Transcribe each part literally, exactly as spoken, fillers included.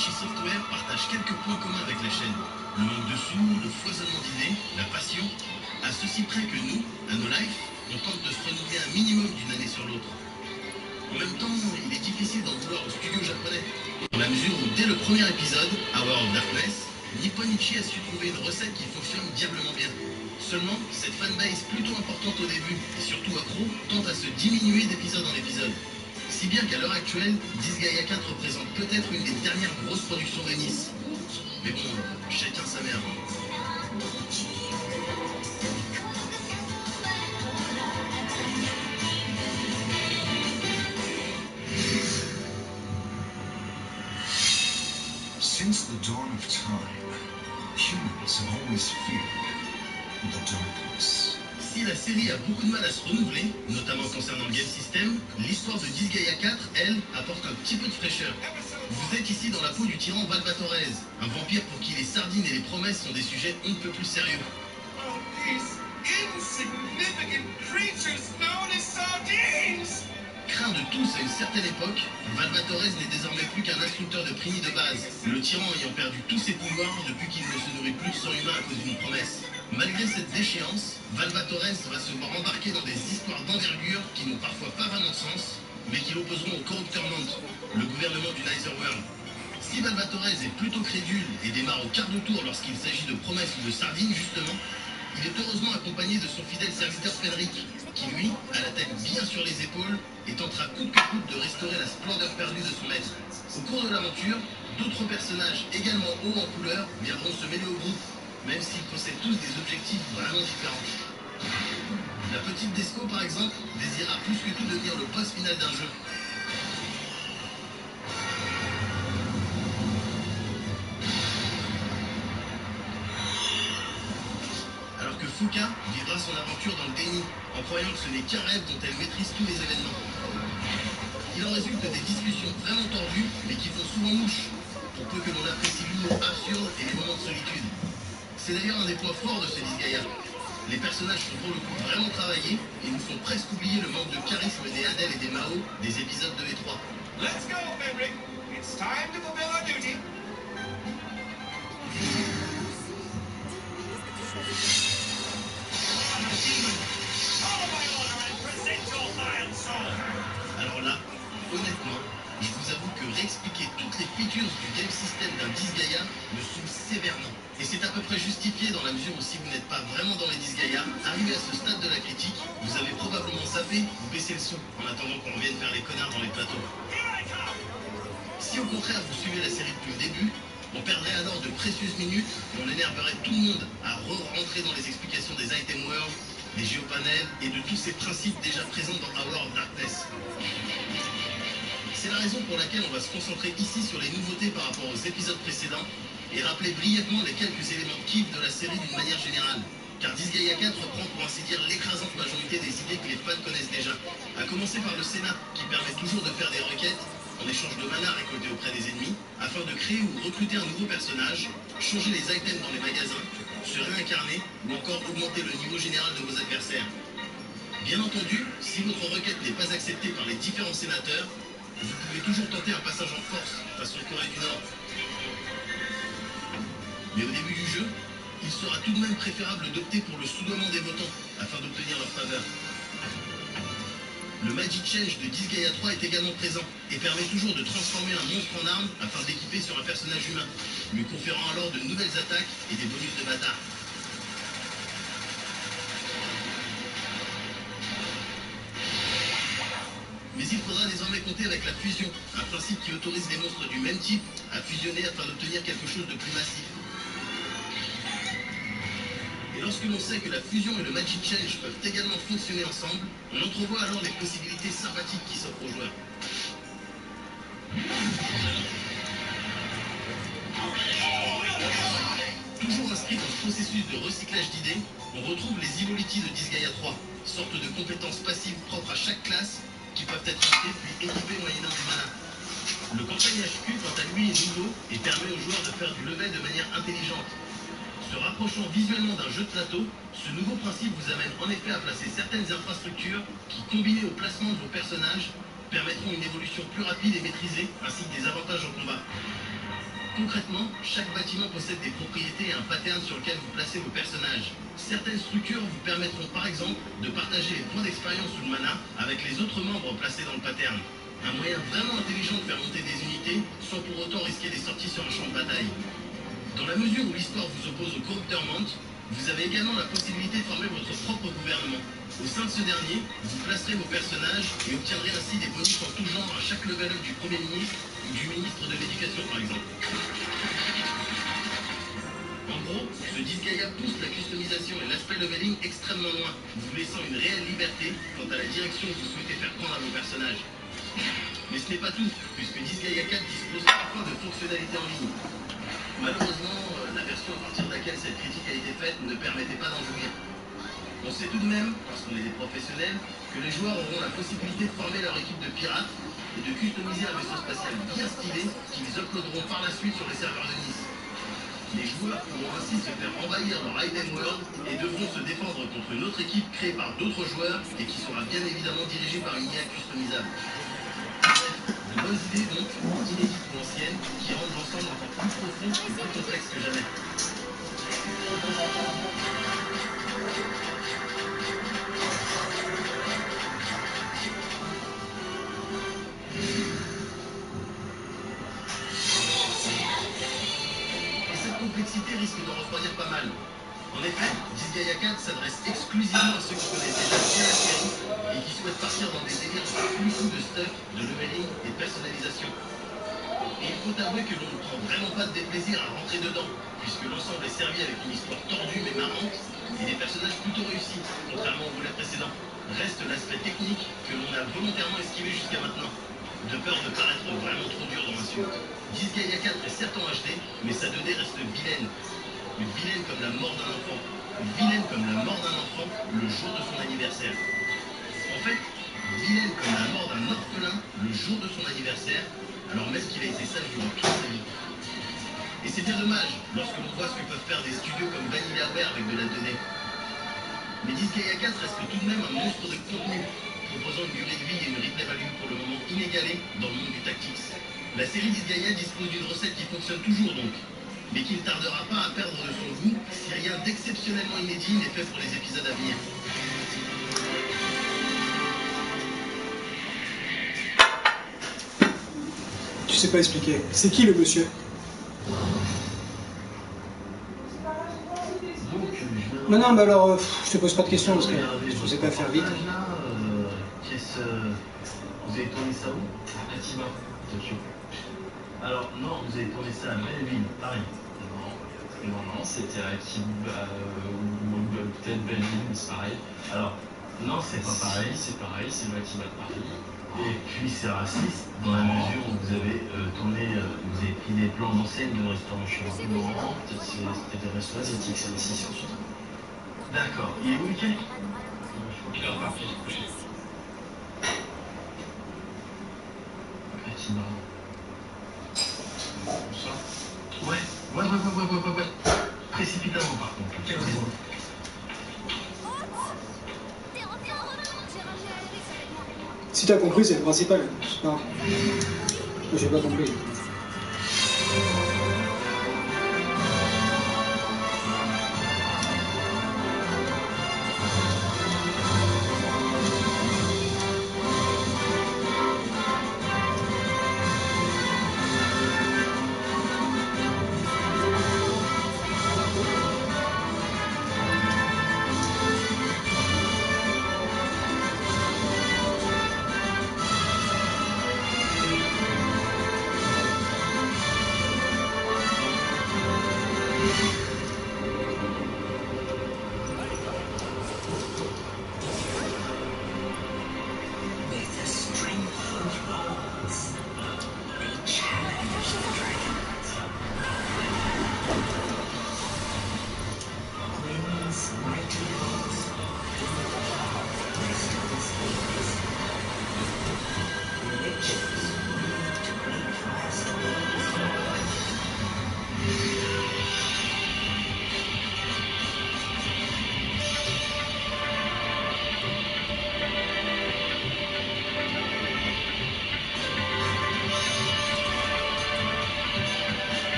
Nipponichi Software partage quelques points communs avec la chaîne. Le manque de sous, le foisonnement d'idées, la passion, à ceci près que nous, à No Life, on tente de se renouveler un minimum d'une année sur l'autre. En même temps, il est difficile d'en vouloir au studio japonais, dans la mesure où dès le premier épisode, Hour of Darkness, Nipponichi a su trouver une recette qui fonctionne diablement bien. Seulement, cette fanbase plutôt importante au début, et surtout accro, tente à se diminuer d'épisode en épisode. Si bien qu'à l'heure actuelle, Disgaea quatre représente peut-être une des dernières grosses productions de Nice. Mais bon, chacun sa merde. Since the dawn of time, humans have always feared the darkness. Si la série a beaucoup de mal à se renouveler, notamment concernant le game system, l'histoire de Disgaea quatre, elle, apporte un petit peu de fraîcheur. Vous êtes ici dans la peau du tyran Valvatorez, un vampire pour qui les sardines et les promesses sont des sujets on ne peut plus sérieux. Oh, these insignificant creatures known as sardines! Craint de tous à une certaine époque, Valvatorez n'est désormais plus qu'un instructeur de primi de base, le tyran ayant perdu tous ses pouvoirs depuis qu'il ne se nourrit plus de sang humain à cause d'une promesse. Malgré cette déchéance, Valvatorez va se voir embarquer dans des histoires d'envergure qui n'ont parfois pas vraiment de sens, mais qui l'opposeront au Corruptorment, le gouvernement du Netherworld. Si Valvatorez est plutôt crédule et démarre au quart de tour lorsqu'il s'agit de promesses ou de sardines justement, il est heureusement accompagné de son fidèle serviteur Fenric, qui lui, a la tête bien sur les épaules et tentera coûte que coûte de restaurer la splendeur perdue de son maître. Au cours de l'aventure, d'autres personnages également hauts en couleur viendront se mêler au groupe, même s'ils possèdent tous des objectifs vraiment différents. La petite Desco, par exemple, désira plus que tout devenir le boss final d'un jeu. Alors que Fuka vivra son aventure dans le déni, en croyant que ce n'est qu'un rêve dont elle maîtrise tous les événements. Il en résulte des discussions vraiment tordues, mais qui font souvent mouche, pour peu que l'on apprécie l'humour absurde et les moments de solitude. C'est d'ailleurs un des points forts de ce Disgaea. Les personnages sont pour le coup vraiment travaillés et nous font presque oublier le manque de charisme des Adèle et des Mao des épisodes deux et trois. Let's go, Fenric! It's time to fulfill our duty! Alors là, honnêtement, je vous avoue que réexpliquer toutes les features du game system d'un Disgaea me saoule sévèrement. Et c'est à peu près justifié dans la mesure où si vous n'êtes pas vraiment dans les Disgaea, arrivé à ce stade de la critique, vous avez probablement zappé ou baissé le son en attendant qu'on revienne faire les connards dans les plateaux. Si au contraire vous suivez la série depuis le début, on perdrait alors de précieuses minutes et on énerverait tout le monde à re-rentrer dans les explications des item worlds, des géopanels et de tous ces principes déjà présents dans Hour of Darkness. C'est la raison pour laquelle on va se concentrer ici sur les nouveautés par rapport aux épisodes précédents et rappeler brièvement les quelques éléments de kiff de la série d'une manière générale. Car Disgaea quatre reprend pour ainsi dire l'écrasante majorité des idées que les fans connaissent déjà. À commencer par le Sénat, qui permet toujours de faire des requêtes en échange de mana récolté auprès des ennemis, afin de créer ou recruter un nouveau personnage, changer les items dans les magasins, se réincarner ou encore augmenter le niveau général de vos adversaires. Bien entendu, si votre requête n'est pas acceptée par les différents sénateurs, vous pouvez toujours tenter un passage en force, façon Corée du Nord. Mais au début du jeu, il sera tout de même préférable d'opter pour le soudoiement des votants, afin d'obtenir leur faveur. Le Magic Change de Disgaea trois est également présent, et permet toujours de transformer un monstre en arme afin de l'équiper sur un personnage humain, lui conférant alors de nouvelles attaques et des bonus de bâtard. Mais il faudra désormais compter avec la fusion, un principe qui autorise les monstres du même type à fusionner afin d'obtenir quelque chose de plus massif. Et lorsque l'on sait que la fusion et le Magic Change peuvent également fonctionner ensemble, on entrevoit alors les possibilités sympathiques qui s'offrent aux joueurs. Toujours inscrit dans ce processus de recyclage d'idées, on retrouve les Evoliti de Disgaea trois, sorte de compétences passives propres à chaque classe qui peuvent être achetées puis équipées moyennant du mana. Le campagne H Q, quant à lui, est nouveau et permet aux joueurs de faire du level de manière intelligente. Se rapprochant visuellement d'un jeu de plateau, ce nouveau principe vous amène en effet à placer certaines infrastructures qui, combinées au placement de vos personnages, permettront une évolution plus rapide et maîtrisée, ainsi que des avantages au combat. Concrètement, chaque bâtiment possède des propriétés et un pattern sur lequel vous placez vos personnages. Certaines structures vous permettront par exemple de partager les points d'expérience ou de mana avec les autres membres placés dans le pattern. Un moyen vraiment intelligent de faire monter des unités sans pour autant risquer des sorties sur un champ de bataille. Dans la mesure où l'histoire vous oppose au Cooptermont, vous avez également la possibilité de former votre propre gouvernement. Au sein de ce dernier, vous placerez vos personnages et obtiendrez ainsi des bonus en tout genre à chaque level up du Premier ministre ou du ministre de l'Éducation par exemple. En gros, ce Disgaea pousse la customisation et l'aspect leveling extrêmement loin, vous laissant une réelle liberté quant à la direction que vous souhaitez faire prendre à vos personnages. Mais ce n'est pas tout, puisque Disgaea quatre dispose parfois de fonctionnalités en ligne. Malheureusement, la version à partir de laquelle cette critique a été faite ne permettait pas d'en jouir. On sait tout de même, parce qu'on est des professionnels, que les joueurs auront la possibilité de former leur équipe de pirates et de customiser un vaisseau spatial bien stylé qu'ils uploaderont par la suite sur les serveurs de Nice. Les joueurs pourront ainsi se faire envahir leur item world et devront se défendre contre une autre équipe créée par d'autres joueurs et qui sera bien évidemment dirigée par une I A customisable. De bonnes idées donc, inédites ou anciennes, qui rendent l'ensemble encore plus profond et plus complexe que jamais. Et cette complexité risque d'en refroidir pas mal. En effet, Disgaea quatre s'adresse exclusivement à ceux qui connaissent déjà bien la série et qui souhaitent partir dans des délires plus fous de stuff, de leveling et de personnalisation. Et il faut avouer que l'on ne prend vraiment pas de déplaisir à rentrer dedans, puisque l'ensemble est servi avec une histoire tordue mais marrante et des personnages plutôt réussis, contrairement au volet précédent. Reste l'aspect technique que l'on a volontairement esquivé jusqu'à maintenant, de peur de paraître vraiment trop dur dans l'insulte. Disgaea quatre est certes en H D, mais sa deux D reste vilaine. Une vilaine comme la mort d'un enfant. Une vilaine comme la mort d'un enfant le jour de son anniversaire. En fait, vilaine comme la mort d'un orphelin le jour de son anniversaire, alors même qu'il a été sage durant toute sa vie. Et c'est bien dommage lorsque l'on voit ce que peuvent faire des studios comme Vanillaware avec de la deux D. Mais Disgaea quatre reste tout de même un monstre de contenu, proposant une durée de vie et une replay value pour le moment inégalée dans le monde du tactics. La série Disgaea dispose d'une recette qui fonctionne toujours donc, mais qui ne tardera pas à perdre de son goût si rien d'exceptionnellement inédit n'est fait pour les épisodes à venir. Tu sais pas expliquer. C'est qui le monsieur? Non, non, mais alors, euh, je te pose pas de questions parce que je sais pas faire vite. Qu'est-ce vous avez tourné ça où? À Batiba, Tokyo. Alors, non, vous avez tourné ça à Belleville, Paris. Non, non, non, c'était à Kiba, ou peut-être Belleville, mais c'est pareil. Alors, non, c'est pas pareil. C'est pareil, c'est le Batiba de Paris. Et puis c'est raciste dans la mesure où vous avez euh, tourné, euh, vous avez pris des plans d'enseigne de restaurants chinois. Non, peut-être c'était des restaurants asiatiques, c'est ici surtout. D'accord. Il est où, Mickey? Il est reparti, j'ai couché. Batiba. Bonsoir. Ouais, ouais, ouais, ouais, ouais, ouais, ouais, ouais. Précipitamment par contre. Quelle raison? Si t'as compris, c'est le principal. C'est pas grave. Moi, j'ai pas compris.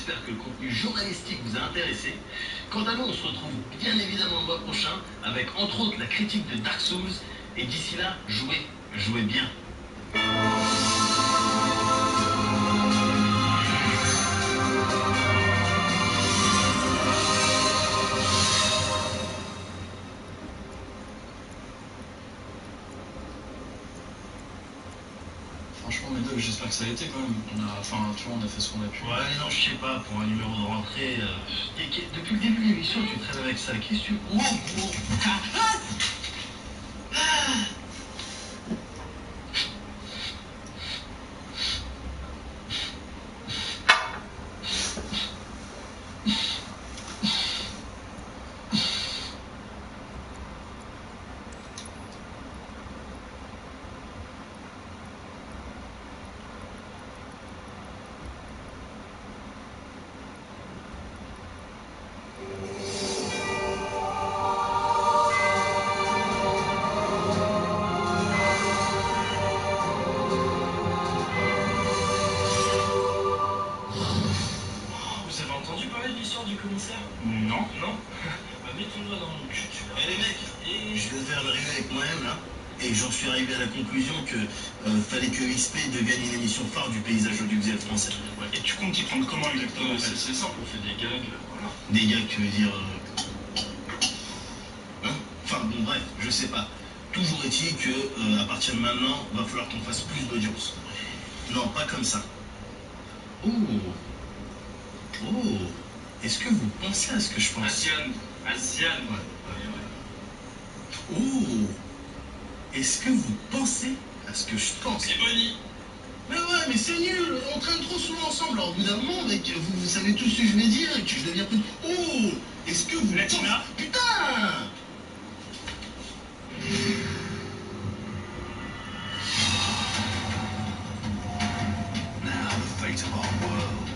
j'espère que le contenu journalistique vous a intéressé. Quant à nous, on se retrouve bien évidemment le mois prochain avec entre autres la critique de Dark Souls. Et d'ici là, jouez, jouez bien. Franchement, Médoc, j'espère que ça a été quand même. On a, enfin, tu vois, on a fait ce qu'on a pu. Ouais, non, je sais pas, pour un numéro de rentrée. Euh, et que- depuis le début de l'émission, tu traînes avec ça. Qu'est-ce que tu. Oh, oh. Ah, ah. Vous avez entendu parler de l'histoire du commissaire? Non. Non. Bah, mets ton doigt dans mon cul, tu verras. Eh les mecs, Et... je viens de faire une réunion avec moi-même là, et j'en suis arrivé à la conclusion que euh, fallait que X P devienne une émission phare du paysage audiovisuel français. Ouais. Et tu comptes y prendre comment exactement? Euh, c'est c'est simple, on fait des gags, voilà. Des gars, tu veux dire. euh, Hein Enfin bon, bref, je sais pas. Toujours est-il que euh, à partir de maintenant, va falloir qu'on fasse plus d'audience. Non, pas comme ça. Oh Oh Est-ce que vous pensez à ce que je pense? Asiane, Asiane. Ouais. Oh Est-ce que vous pensez à ce que je pense? C'est Bonnie. Mais ouais, mais c'est nul, on traîne trop souvent ensemble. Alors au bout d'un moment, mec, vous, vous savez tout ce que je vais dire et que je deviens plus. Oh Est-ce que vous pensez... Latina. Putain Now the fate of our world,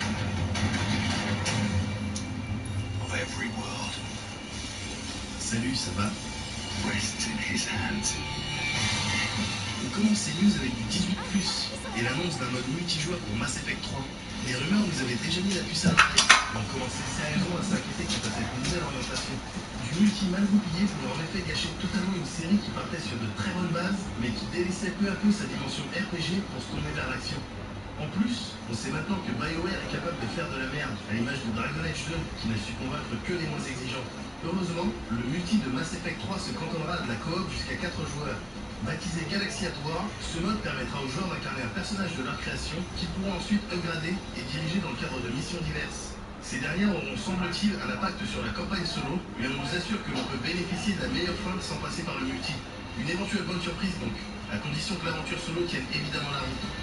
of every world, Salut, ça va? rests in his hands. On commence ces news avec du dix-huit plus et l'annonce d'un mode multijoueur pour Mass Effect trois. Les rumeurs nous avaient déjà mis la puce à l'oreille, mais on commençait sérieusement à s'inquiéter quant à cette nouvelle orientation. Du multi mal goupillé pourrait en effet gâcher totalement une série qui partait sur de très bonnes bases, mais qui délaissait peu à peu sa dimension R P G pour se tourner vers l'action. En plus, on sait maintenant que BioWare est capable de faire de la merde, à l'image de Dragon Age deux, qui n'a su convaincre que les moins exigeants. Heureusement, le multi de Mass Effect trois se cantonnera à de la coop jusqu'à quatre joueurs. Baptisé Galaxy at War, ce mode permettra aux joueurs d'incarner un personnage de leur création qu'ils pourront ensuite upgrader et diriger dans le cadre de missions diverses. Ces dernières auront, semble-t-il, un impact sur la campagne solo, mais on nous assure que l'on peut bénéficier de la meilleure fin sans passer par le multi. Une éventuelle bonne surprise donc, à condition que l'aventure solo tienne évidemment la route.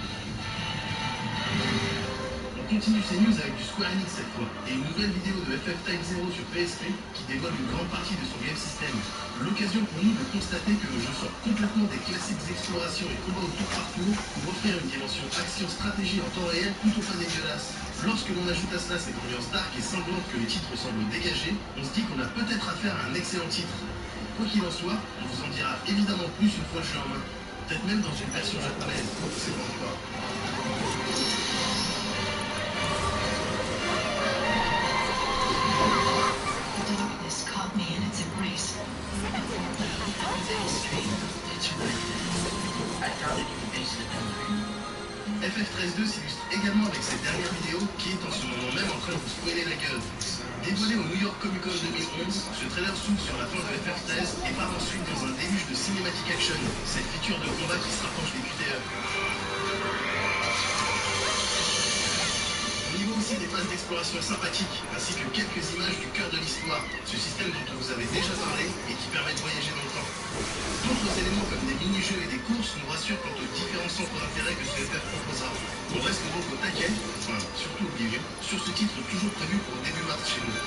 On continue ces news avec du Square Enix cette fois, et une nouvelle vidéo de F F Type zéro sur P S P qui dévoile une grande partie de son game system. L'occasion pour nous de constater que le jeu sort complètement des classiques explorations et combats au tour par tour pour offrir une dimension action-stratégie en temps réel plutôt pas dégueulasse. Lorsque l'on ajoute à cela cette ambiance dark et sanglante que le titre semble dégager, on se dit qu'on a peut-être affaire à un excellent titre. Quoi qu'il en soit, on vous en dira évidemment plus une fois le jeu en main. Peut-être même dans une version japonaise, c'est pas encore. The darkness caught me in its embrace. And for me, it was very strange. It's right. I thought that you would face the memory. F F treize deux s'illustre également avec cette dernière vidéo qui est en ce moment même en train de vous spoiler la gueule. Dévoilé au New York Comic Con deux mille onze, ce trailer s'ouvre sur la fin de F F treize et part ensuite dans un déluge de cinématic action, cette feature de combat qui se rapproche des Q T E. On y voit aussi des phases d'exploration sympathiques, ainsi que quelques images du cœur de l'histoire, ce système dont on vous avait déjà parlé et qui permet de voyager dans le temps. D'autres éléments comme des mini-jeux et des courses nous rassurent quant aux différents centres d'intérêt que ce F F proposera. On reste donc au taquet, enfin surtout au milieu, sur ce titre toujours prévu pour début mars chez nous.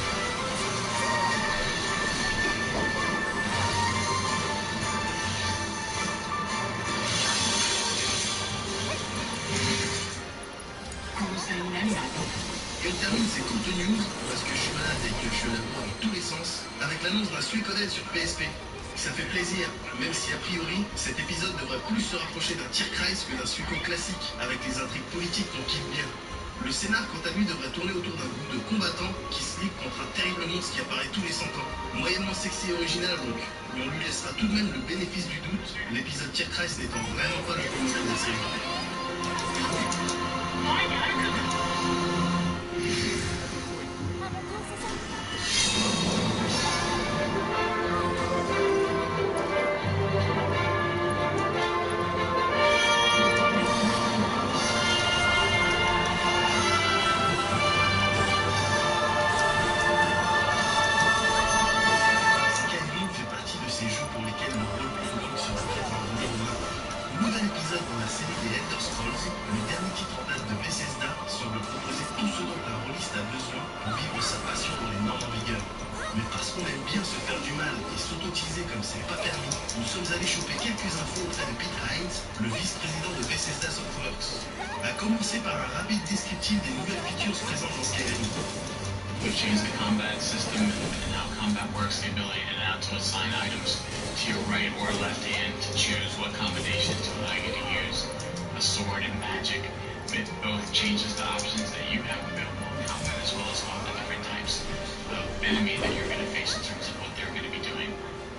Et on termine ces courtes news, parce que je suis malade et que je suis à la bourre dans tous les sens, avec l'annonce d'un Suikoden sur P S P. Ça fait plaisir, même si a priori, cet épisode devrait plus se rapprocher d'un Tierkreis que d'un Suiko classique, avec les intrigues politiques qu'on kiffe bien. Le scénar, quant à lui, devrait tourner autour d'un groupe de combattants qui se ligue contre un terrible monstre qui apparaît tous les cent ans. Moyennement sexy et original donc, mais on lui laissera tout de même le bénéfice du doute, l'épisode Tierkreis n'étant vraiment pas le plus mauvais de la série. Comme c'est pas permis, nous sommes allés choper quelques infos auprès de Pete Hines, le vice-président de Bethesda Softworks. A commencer par un rapide descriptif des nouvelles features présentes dans Skyrim. We've changed the combat system and how combat works, the ability to now to assign items to your right or left hand to choose what combinations to allow you to use. A sword and magic. It both changes the options that you have available in combat as well as all the different types of enemy that you're going to face in terms of what they're going to be doing.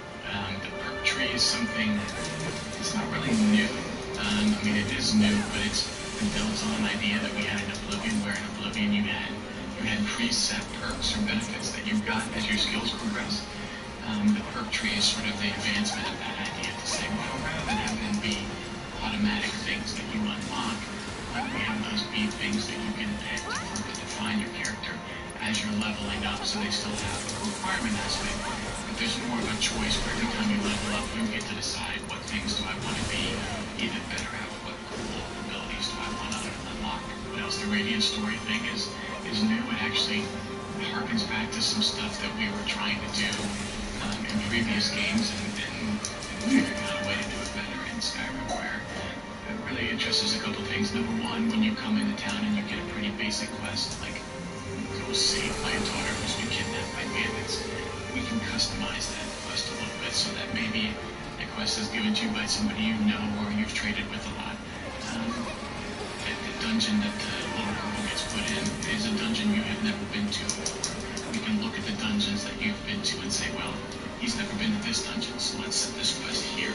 Um, the perk tree is something, it's not really new. Um, I mean, it is new, but it's, it builds on an idea that we had in Oblivion, where in Oblivion you had you had preset perks or benefits that you got as your skills progress. Um, the perk tree is sort of the advancement of that idea to say, well, rather than have them be automatic things that you unlock, let me have those be things that you can pick to further define your character as you're leveling up, so they still have a requirement aspect. There's more of a choice where every time you level up, you get to decide what things do I want to be even better at, what cool abilities do I want to unlock. What else? The Radiant Story thing is is new. It actually harkens back to some stuff that we were trying to do um, in previous games and, and, and figuring out a way to do it better in Skyrim, where it really addresses a couple things. Number one, when you come into town and you get a pretty basic quest, like go save my daughter who's been kidnapped by bandits, we can customize that quest a little bit so that maybe a quest is given to you by somebody you know or you've traded with a lot. Um, the, the dungeon that the little girl gets put in is a dungeon you have never been to before. We can look at the dungeons that you've been to and say, well, he's never been to this dungeon, so let's set this quest here.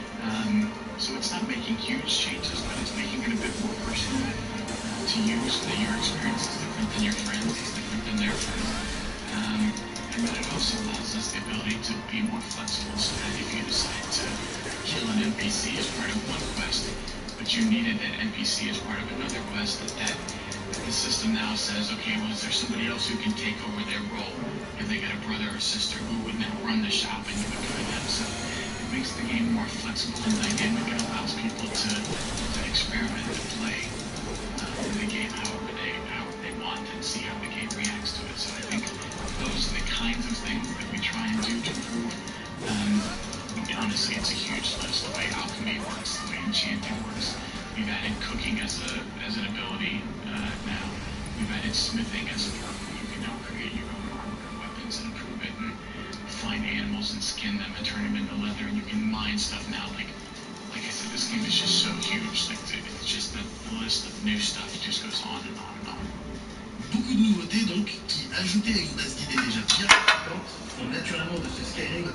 Um, so it's not making huge changes, but it's making it a bit more personal uh, to you so that your experience is different than your friends, is different than their friends. Um, And then it also allows us the ability to be more flexible so that if you decide to kill an N P C as part of one quest, but you needed that N P C as part of another quest, that, that the system now says, okay, well, is there somebody else who can take over their role? If they got a brother or sister who would now run the shop and you would join them. So it makes the game more flexible and dynamic and allows people to, to experiment and play uh, the game however they, however they want and see how the game reacts to it. So I think those are the kinds of things that we try and do to improve. Um, honestly, it's a huge list. The way alchemy works, the way enchanting works. We've added cooking as a as an ability uh, now. We've added smithing as a perk. You can now create your own armor and weapons and improve it, and find animals and skin them and turn them into leather. And you can mine stuff now. Like like I said, this game is just so huge. Like it's just the list of new stuff just goes on and on and on. Beaucoup de nouveautés donc, qui, ajoutées à une base d'idées déjà bien importante, font naturellement de ce Skyrim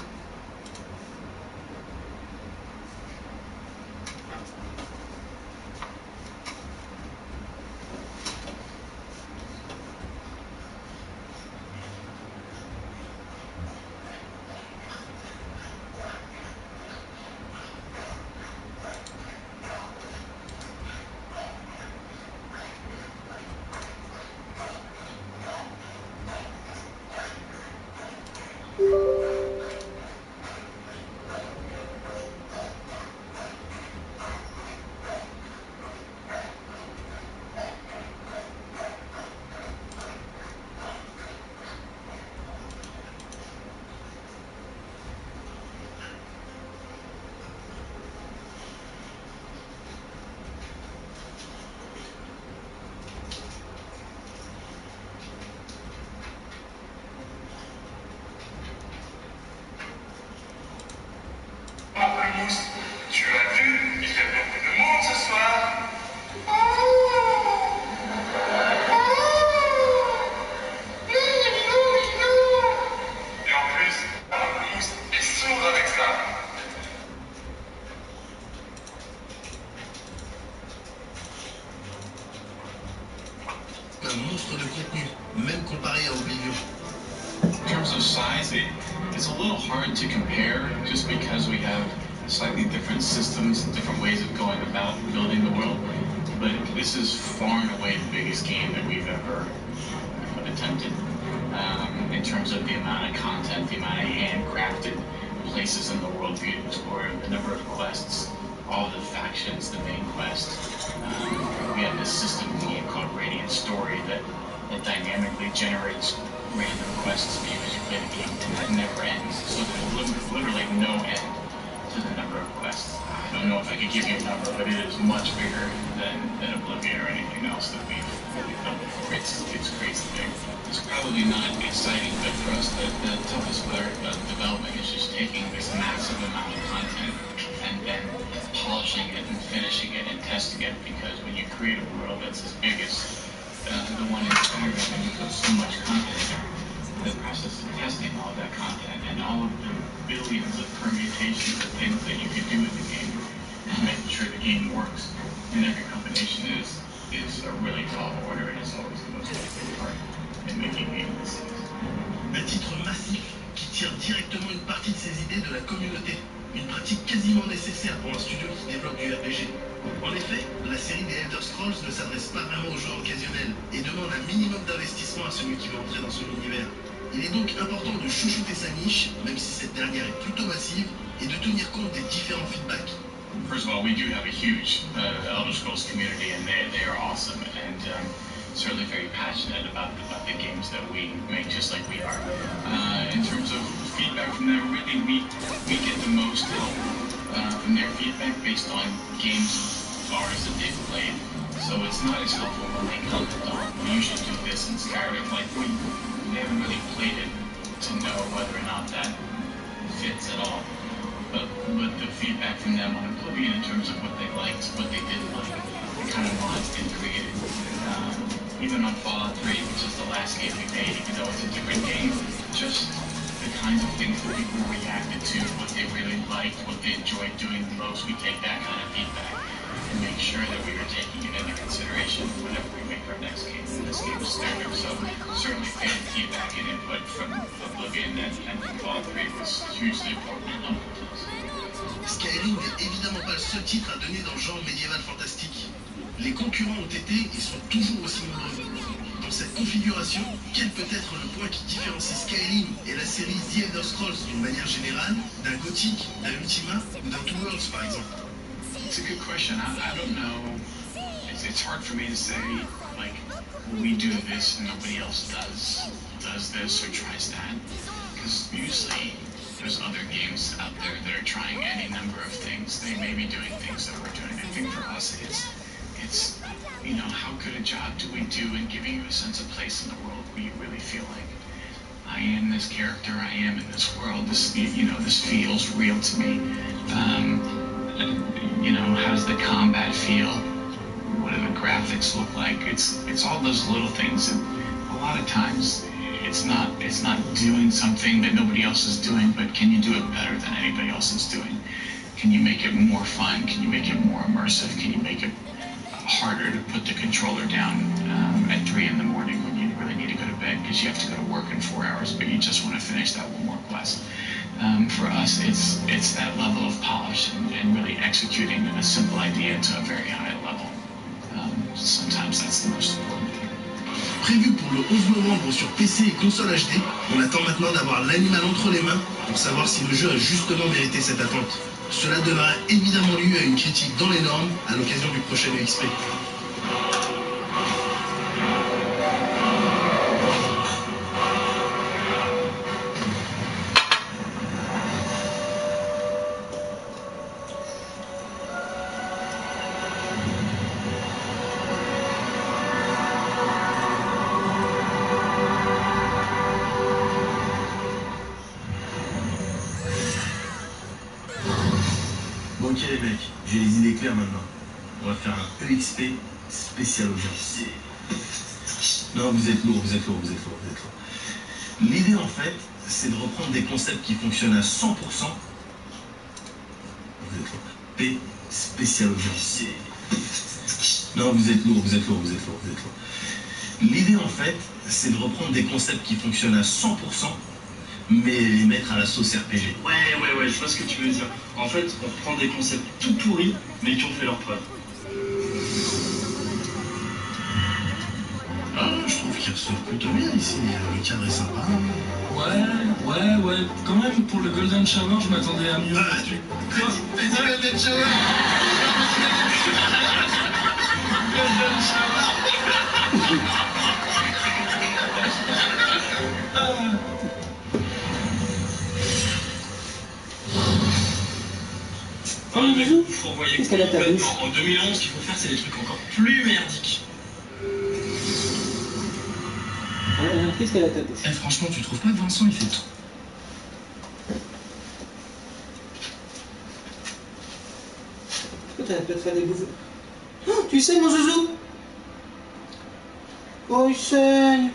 Tu as vu, il y a beaucoup de monde ce soir. Oh it's a little hard to compare just because we have slightly different systems and different ways of going about building the world. But this is far and away the biggest game that we've ever attempted um, in terms of the amount of content, the amount of handcrafted places in the world for you to explore, the number of quests, all the factions, the main quest. Um, we have this system game called Radiant Story that, that dynamically generates random quests for you as you play the game, and that never ends. So there's literally no end to the number of quests. I don't know if I could give you a number, but it is much bigger than, than Oblivion or anything else that we've, that we've done before. It's, it's crazy big. It's probably not exciting, but for us, the, the toughest part of development is just taking this massive amount of content and then polishing it and finishing it and testing it, because when you create a world that's as big as uh, the one in Skyrim, and you put so much content there, the process of testing all of that content and all of the billions of permutations of things that you can do with the game and making sure the game works in every combination is is a really tall order, and it's always the most difficult part in making games. Un titre massif qui tire directement une partie de ses idées de la communauté. Une pratique quasiment nécessaire pour un studio qui développe du R P G. En effet, la série des Elder Scrolls ne s'adresse pas vraiment aux joueurs occasionnels et demande un minimum d'investissement à celui qui veut entrer dans son univers. Il est donc important de chouchouter sa niche, même si cette dernière est plutôt massive, et de tenir compte des différents feedbacks. First of all, we do have a huge uh, Elder Scrolls community, and they, they are awesome, and um, certainly very passionate about the, about the games that we make, just like we are. Uh, in terms of feedback from them, really, we, we get the most help uh, from their feedback based on games of ours that they've played. So it's not as helpful when they comment on, we usually do this in Skyrim, like we, we haven't really played it to know whether or not that fits at all. But, but the feedback from them on Oblivion in terms of what they liked, what they didn't like, the kind of mods they created. Um, even on Fallout three, which is the last game we made, even though it's a different game, just the kinds of things that people reacted to, what they really liked, what they enjoyed doing the most, we take that kind of feedback and make sure that we are taking it into consideration whenever we make our next game. And this game is Skyrim, so certainly paying feedback and input from Oblivion and, and from Fallout three was hugely important and helpful to us. Skyrim n'est évidemment pas le seul titre à donner dans le genre médiéval fantastique. Les concurrents ont été et sont toujours aussi nombreux. Dans cette configuration, quel peut être le point qui différencie Skyrim et la série The Elder Scrolls d'une manière générale, d'un Gothic, d'un Ultima ou d'un Two Worlds par exemple? It's a good question. I, I don't know. It's, it's hard for me to say, like, we do this and nobody else does does this or tries that. Because usually there's other games out there that are trying any number of things. They may be doing things that we're doing. I think for us, it's, it's, you know, how good a job do we do in giving you a sense of place in the world where you really feel like, I am this character, I am in this world, this, you know, this feels real to me. Um, you know, how does the combat feel? What do the graphics look like? It's, it's all those little things, and a lot of times, It's not, it's not doing something that nobody else is doing, but can you do it better than anybody else is doing? Can you make it more fun? Can you make it more immersive? Can you make it harder to put the controller down um, at three in the morning when you really need to go to bed because you have to go to work in four hours, but you just want to finish that one more quest? Um, for us, it's, it's that level of polish and, and really executing a simple idea to a very high level. Um, sometimes that's the most important thing. Prévu pour le onze novembre sur P C et console H D, on attend maintenant d'avoir l'animal entre les mains pour savoir si le jeu a justement mérité cette attente. Cela donnera évidemment lieu à une critique dans les normes à l'occasion du prochain E X P. Ok les mecs, j'ai les idées claires maintenant. On va faire un E X P spécial audience. Non, vous êtes lourd, vous êtes lourd, vous êtes lourd, vous êtes lourd. L'idée en fait, c'est de reprendre des concepts qui fonctionnent à cent pour cent. Vous êtes lourd. P spécial audience. Non, vous êtes lourd, vous êtes lourd, vous êtes lourd, vous êtes lourd. L'idée en fait, c'est de reprendre des concepts qui fonctionnent à cent pour cent mais les mettre à la sauce R P G. Ouais, ouais, ouais, je vois ce que tu veux dire. En fait, on prend des concepts tout pourris, mais qui ont fait leur preuve. Ah, je trouve qu'il ressort plutôt bien ici, le cadre est sympa. Ouais, ouais, ouais, quand même, pour le Golden Shower, je m'attendais à mieux. Ah, tu... Quoi? Petit Golden Shower. Golden Shower. Oh, mais bisous. Faut envoyer Qu'est-ce qu'elle a ta bouche? En deux mille onze, ce qu'il faut faire, c'est des trucs encore plus merdiques. Qu'est-ce qu'elle a ta bouche? Eh, franchement, tu trouves pas que Vincent, il fait tout? Putain, elle peut te faire des bouffes. Oh, tu saignes, mon zouzou? Oh, il saigne.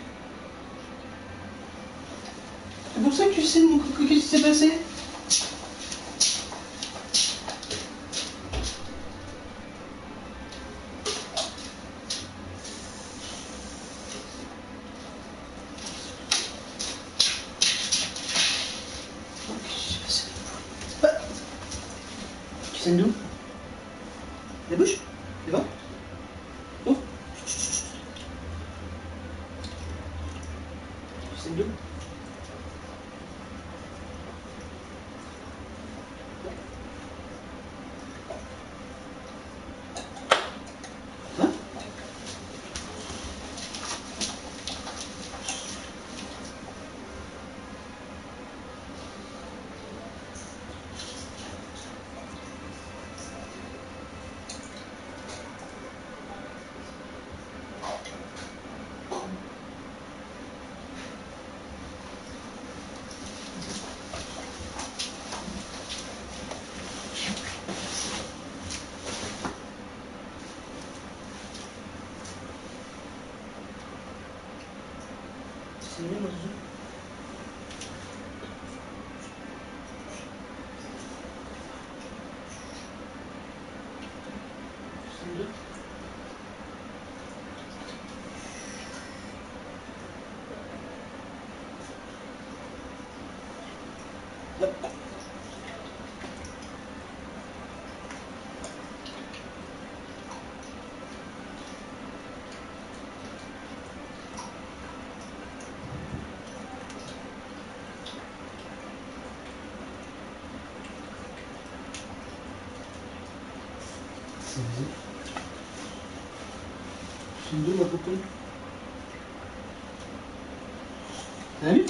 C'est pour ça que tu saignes, mon coucou. Qu'est-ce qui s'est passé? Tu saignes d'où? La bouche? Devant? Oh? Tu saignes d'où? Hein? C'est mieux, mon zouzou. C'est mieux. Hop. C'est d'où ma poupée? T'as vu?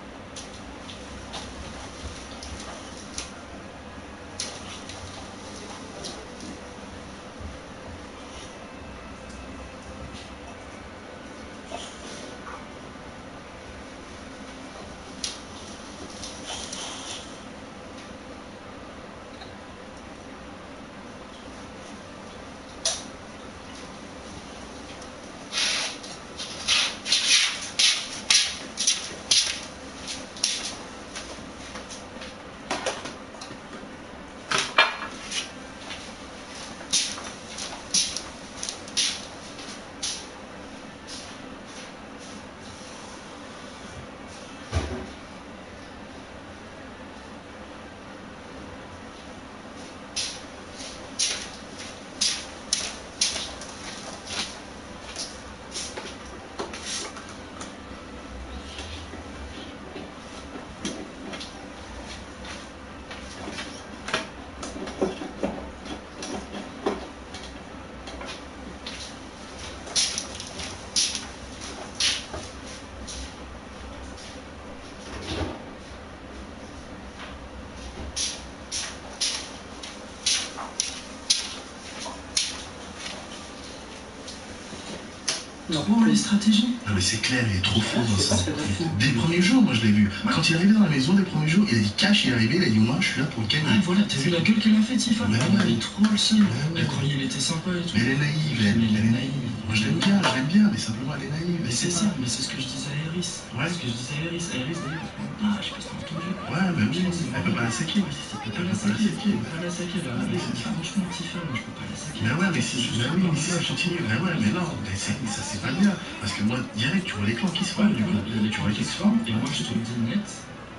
Trop les stratégies. Non mais c'est clair, il est trop fort dans ça. Dès le premier jour, moi je l'ai vu. Quand il est arrivé dans la maison, les premiers jours, il a dit cash, il est arrivé, il a dit moi je suis là pour le gagner. Ouais, voilà, t'as vu la gueule qu'elle a faite, Tifa? Ouais, Elle ouais. avait trop le seum. Ouais, ouais. Elle croyait qu'il était sympa et tout. Mais elle est naïve, elle, Mais elle elle est est naïve. Moi je l'aime bien, je l'aime bien, mais simplement elle est naïve. Mais elle c'est sait ça, pas. mais c'est ce que je disais à Eris. Ouais. C'est ce que je disais à Eris. À Eris, d'ailleurs, ah, je sais pas si t'as entendu. Ouais, bah oui, elle peut pas la saquer. Elle peut pas la saquer, elle peut pas la saquer. Là, mais franchement, Tifa, moi je peux pas la saquer. Mais ouais, mais si, mais oui, mais si ça continue, mais ouais, mais non, mais ça c'est pas bien. Parce que moi, direct, tu vois les clans qui se forment, du coup. Il y a les Tu vois gens qui qu'ils se se forment, forment. et moi je te le dis net,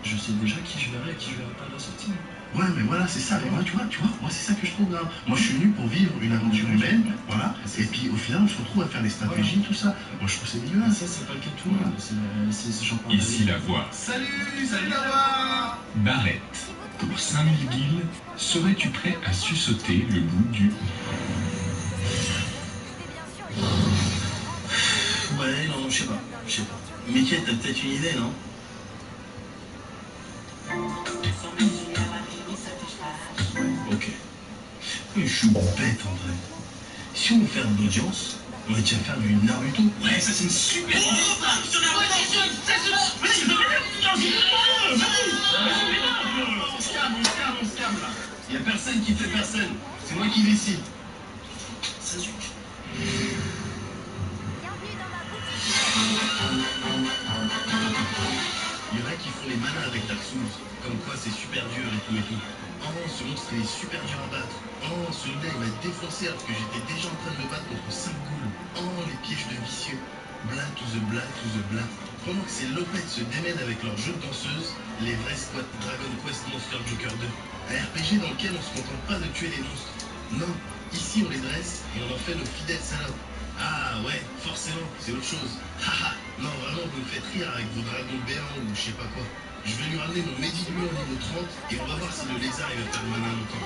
je sais déjà qui je verrai et qui je verrai pas à la sortie. Ouais, mais voilà, c'est ça. Et moi, tu vois, tu vois, moi, c'est ça que je trouve là. Moi, je suis venu pour vivre une aventure humaine, voilà. Et puis, au final, on se retrouve à faire des stratégies, tout ça. Moi, je trouve que c'est mieux. Ça, c'est pas le cas de tout le monde. C'est j'en parle. Ici la voix. Salut, salut la voix. Barrett. Pour cinq mille guildes, serais-tu prêt à sussauter le bout du... Ouais, non, je sais pas, je sais pas. Mickey, t'as peut-être une idée, non? Ok. Mais je suis bête, André. Si on veut faire de l'audience, on va déjà faire du Naruto. Ouais, ça c'est une super idée. On se calme, on se calme, on se calme là. Y'a personne qui fait personne. C'est moi qui décide. Sasuke. Il y en a qui font les malins avec Dark Souls, comme quoi c'est super dur et tout et tout. Oh, ce monstre il est super dur à battre. Oh, celui-là il m'a défoncé alors que j'étais déjà en train de me battre contre cinq ghouls. Oh, les pièges de vicieux. Blah to the blah to the blah. Pendant que ces lopettes se démènent avec leur jeu de danseuse, les vrais squats Dragon Quest Monster Joker deux. Un R P G dans lequel on se contente pas de tuer les monstres. Non, ici on les dresse et on en fait nos fidèles salopes. Ah ouais, forcément, c'est autre chose. Haha, non vraiment vous me faites rire avec vos dragons béants ou je sais pas quoi. Je vais lui ramener mon Médilué au niveau trente et on va voir si le lézard il va faire le malin longtemps.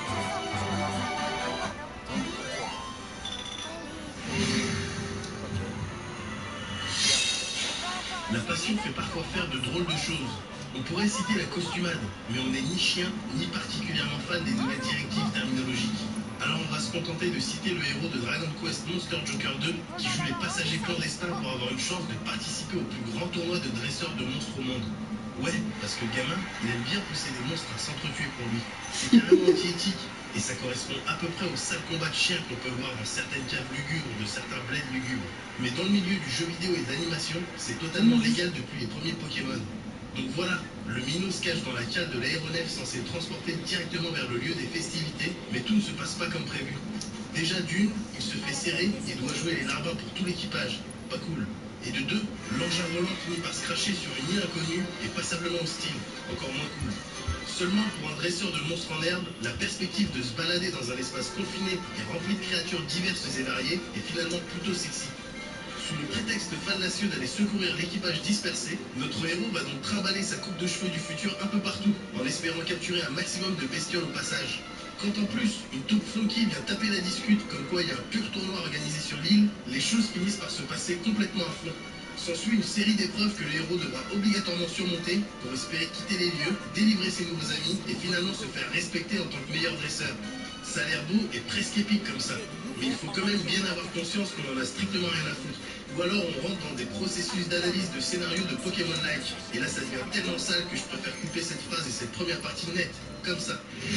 La passion fait parfois faire de drôles de choses. On pourrait citer la costumade, mais on n'est ni chien, ni particulièrement fan des nouvelles directives terminologiques. Alors on va se contenter de citer le héros de Dragon Quest Monster Joker deux qui joue les passagers clandestins pour avoir une chance de participer au plus grand tournoi de dresseurs de monstres au monde. Ouais, parce que le gamin, il aime bien pousser des monstres à s'entretuer pour lui. C'est carrément anti-éthique, et ça correspond à peu près au sale combat de chiens qu'on peut voir dans certaines caves lugubres de certains bleds lugubres. Mais dans le milieu du jeu vidéo et d'animation, c'est totalement légal depuis les premiers Pokémon. Donc voilà, le minot se cache dans la cale de l'aéronef censé le transporter directement vers le lieu des festivités, mais tout ne se passe pas comme prévu. Déjà d'une, il se fait serrer et doit jouer les larbins pour tout l'équipage. Pas cool. Et de deux, l'engin volant finit par se cracher sur une île inconnue et passablement hostile. Encore moins cool. Seulement pour un dresseur de monstres en herbe, la perspective de se balader dans un espace confiné et rempli de créatures diverses et variées est finalement plutôt sexy. Sous le prétexte fallacieux d'aller secourir l'équipage dispersé, notre héros va donc trimballer sa coupe de cheveux du futur un peu partout, en espérant capturer un maximum de bestioles au passage. Quand en plus, une taupe funky vient taper la discute comme quoi il y a un pur tournoi organisé sur l'île, les choses finissent par se passer complètement à fond. S'ensuit une série d'épreuves que le héros devra obligatoirement surmonter pour espérer quitter les lieux, délivrer ses nouveaux amis et finalement se faire respecter en tant que meilleur dresseur. Ça a l'air beau et presque épique comme ça, mais il faut quand même bien avoir conscience qu'on en a strictement rien à foutre. Ou alors on rentre dans des processus d'analyse de scénario de Pokémon-like, et là ça devient tellement sale que je préfère couper cette phrase et cette première partie nette, comme ça.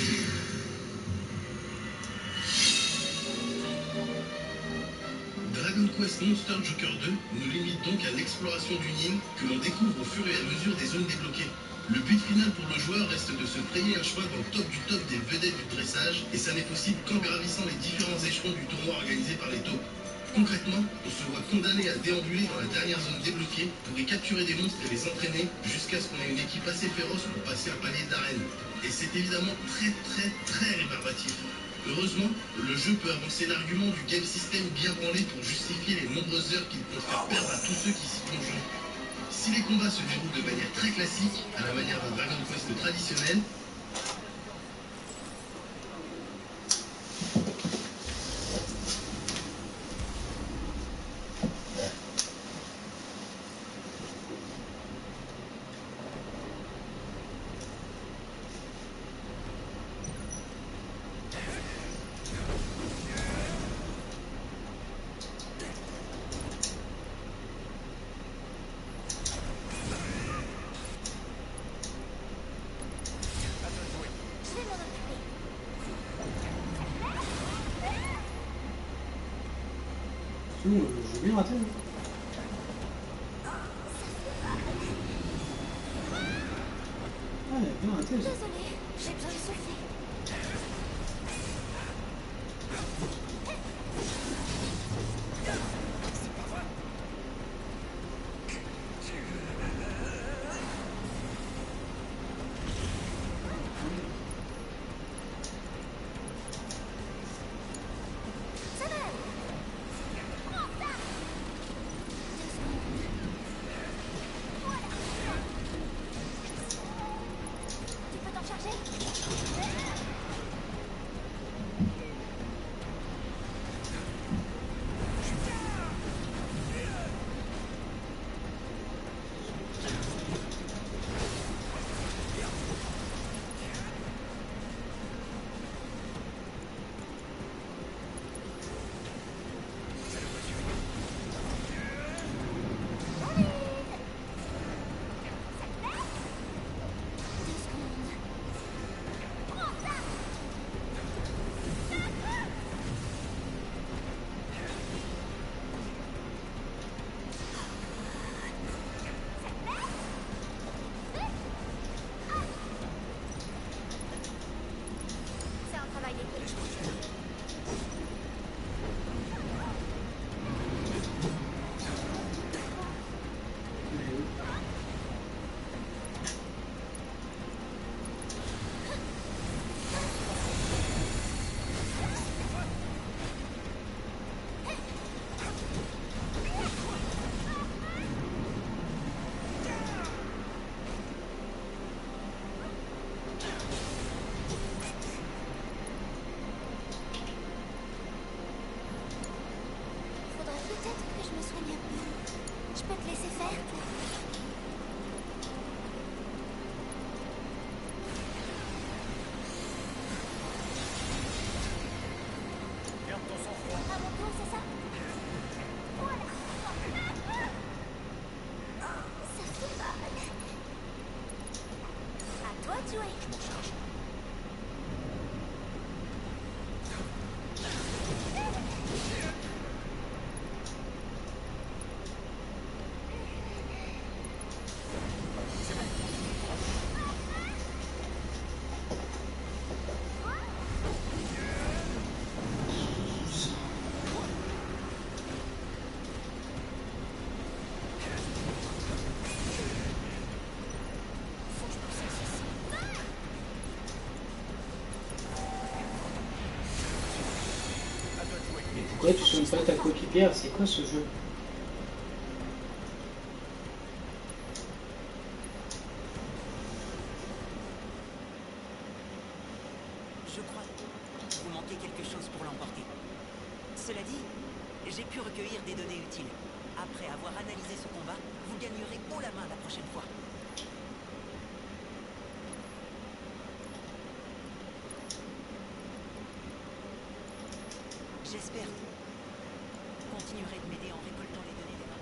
Dragon Quest Monster Joker deux nous limite donc à l'exploration d'une île que l'on découvre au fur et à mesure des zones débloquées. Le but final pour le joueur reste de se frayer un chemin dans le top du top des vedettes du dressage, et ça n'est possible qu'en gravissant les différents échelons du tournoi organisé par les taupes. Concrètement, on se voit condamné à déambuler dans la dernière zone débloquée pour y capturer des monstres et les entraîner jusqu'à ce qu'on ait une équipe assez féroce pour passer un palier d'arène. Et c'est évidemment très très très rébarbatif. Heureusement, le jeu peut avancer l'argument du game system bien branlé pour justifier les nombreuses heures qu'il compte faire perdre à tous ceux qui s'y plongent. Si les combats se déroulent de manière très classique, à la manière d'un Dragon Quest traditionnel, Sinon, j'ai bien raté. Hein. Ah, j'ai bien raté. Ça. Désolée, j'ai besoin de souffler. jouer. Je m'en charge. Pourquoi tu soignes pas ta coéquipière? C'est quoi ce jeu? Je crois que vous manquez quelque chose pour l'emporter. Cela dit, j'ai pu recueillir des données utiles. Après avoir analysé ce combat, vous gagnerez haut la main la prochaine fois. J'espère que vous continuerez de m'aider en récoltant les données des mains.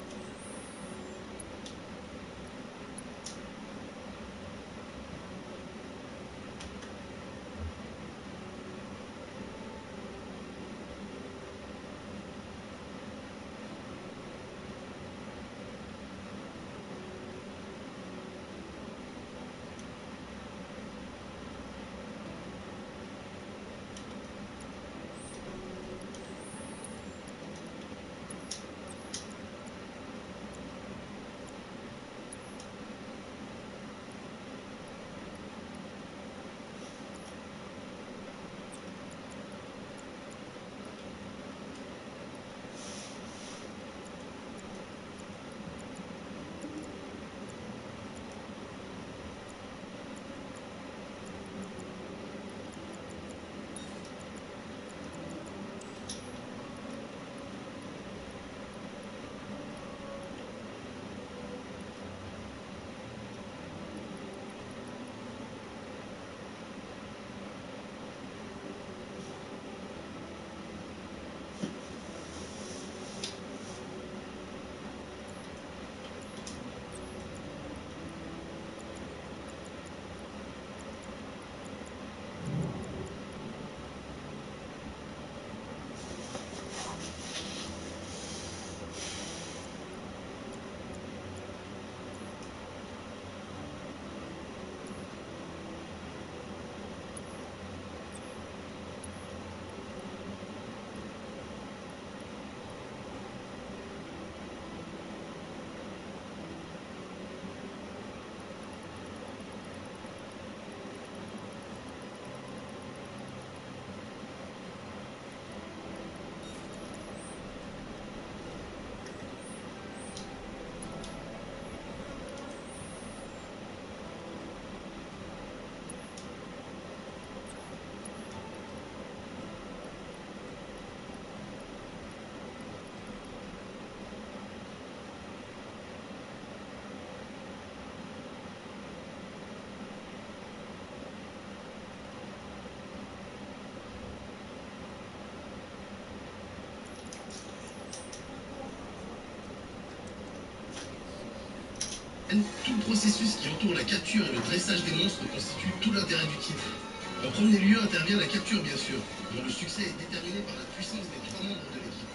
Tout le processus qui entoure la capture et le dressage des monstres constitue tout l'intérêt du titre. En premier lieu intervient la capture, bien sûr, dont le succès est déterminé par la puissance des trois membres de l'équipe.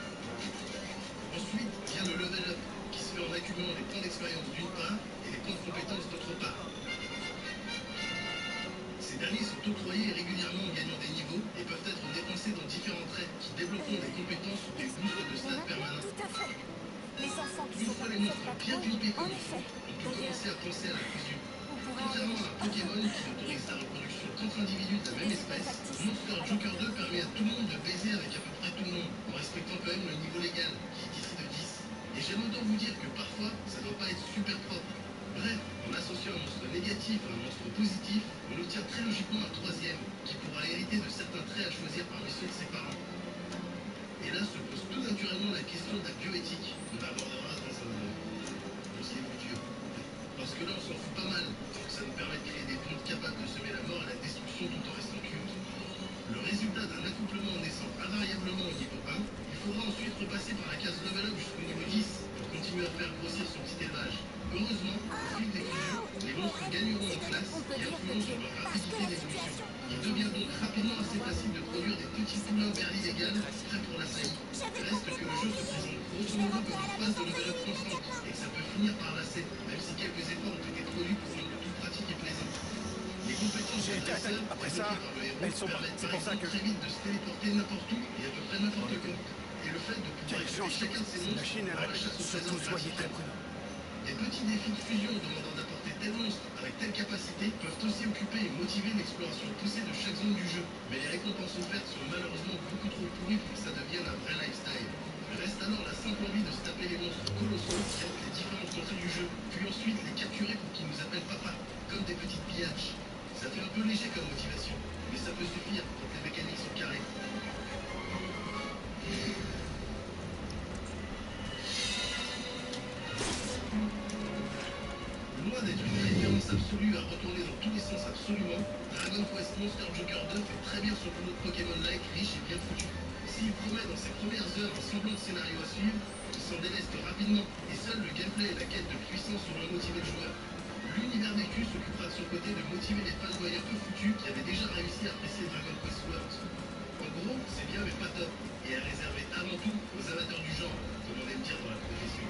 Ensuite vient le level up, qui se fait en accumulant les points d'expérience d'une part et les points de compétence d'autre part. Ces derniers sont octroyés régulièrement en gagnant des niveaux et peuvent être dépensés dans différents traits qui développeront des compétences ou des boosts de stats permanents. Tout à fait. Les enfants qui Une sont fois dans les cette monstres bien patrouille, clippés en comme il faut, effet. on peut commencer à penser à la fusion. On pourrait Contrairement à un Pokémon qui n'autorise la reproduction qu'entre individus de la même espèce, Monster Joker deux permet à tout le monde de baiser avec à peu près tout le monde, en respectant quand même le niveau légal, qui est ici de dix. Et j'aime autant vous dire que parfois, ça ne doit pas être super propre. Bref, en associant un monstre négatif à un monstre positif, on obtient très logiquement un troisième, qui pourra hériter de certains traits à choisir parmi ceux de ses parents. Et là se pose tout naturellement la question de la bioéthique. On l'abordera dans un dossier futur. Parce que là, on s'en fout pas mal, donc ça nous permet de créer des pontes capables de semer la mort et la destruction tout en restant cute. Le résultat d'un accouplement en naissant invariablement au niveau un, il faudra ensuite repasser par la case level up jusqu'au niveau dix pour continuer à faire grossir son petit élevage. Heureusement, au fil des fusions, les monstres gagneront en classe et uniquement sur leur rapidité d'évolution. Il devient donc rapidement assez facile de produire des petits poulains vers l'illégal, prêts pour la saillie. Reste que le jeu se présente grosso modo comme une phase de level up constante, et que ça peut finir par lasser, même si quelques efforts ont été produits pour rendre tout pratique et plaisant. Les compétences J'ai de été attaqué. Après ça, elles sont permettent c'est par pour ça exemple que... très vite de se téléporter n'importe où et à peu près n'importe quand. Et le fait de pouvoir équiper chacun de ces La monstres Chine, rend la chasse au trésor soyez très gratifiante. prudents. Des petits défis de fusion demandant d'apporter tel monstre avec telle capacité peuvent aussi occuper et motiver l'exploration poussée de chaque zone du jeu. Mais les récompenses offertes sont malheureusement beaucoup trop pourries pour que ça devienne un vrai lifestyle. Reste alors la simple envie de se taper les monstres colossaux qui hantent les différentes contrées du jeu, puis ensuite les capturer pour qu'ils nous appellent papa, comme des petites pillages. Ça fait un peu léger comme motivation, mais ça peut suffire quand les mécaniques sont carrées. Loin d'être une référence absolue à retourner dans tous les sens absolument, Dragon Quest Monster Joker deux fait très bien son boulot de Pokémon-like, riche et bien foutu. S'il promet dans ses premières heures un semblant de scénario à suivre, il s'en déleste rapidement, et seul le gameplay et la quête de puissance sauront motiver le joueur. L'univers des culs s'occupera de son côté de motiver les fanboys un peu foutus qui avaient déjà réussi à apprécier Dragon Quest Worlds. En gros, c'est bien mais pas top, et à réserver avant tout aux amateurs du genre, comme on aime dire dans la profession.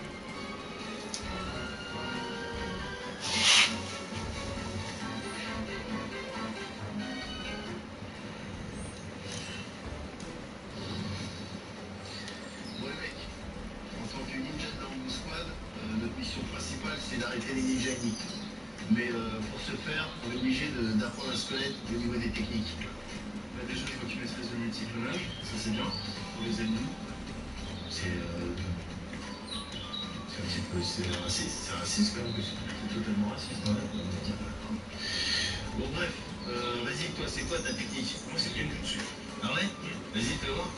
Bon les mecs, en tant que ninja de la Rambo Squad, euh, notre mission principale c'est d'arrêter les ninjas ennemis. Mais euh, pour ce faire, on est obligé de- d'apprendre à se connaître au niveau des techniques. Bah déjà, il faut que tu maîtrises le multiclonage, ça c'est bien, pour les ennemis. C'est euh, c'est un petit peu, c'est raciste, c'est raciste quand même, c'est totalement raciste. Ouais, on va dire. Bon bref, euh, vas-y, toi c'est quoi ta technique? Moi, c'est Genjutsu. Ah ouais? Vas-y, fais voir.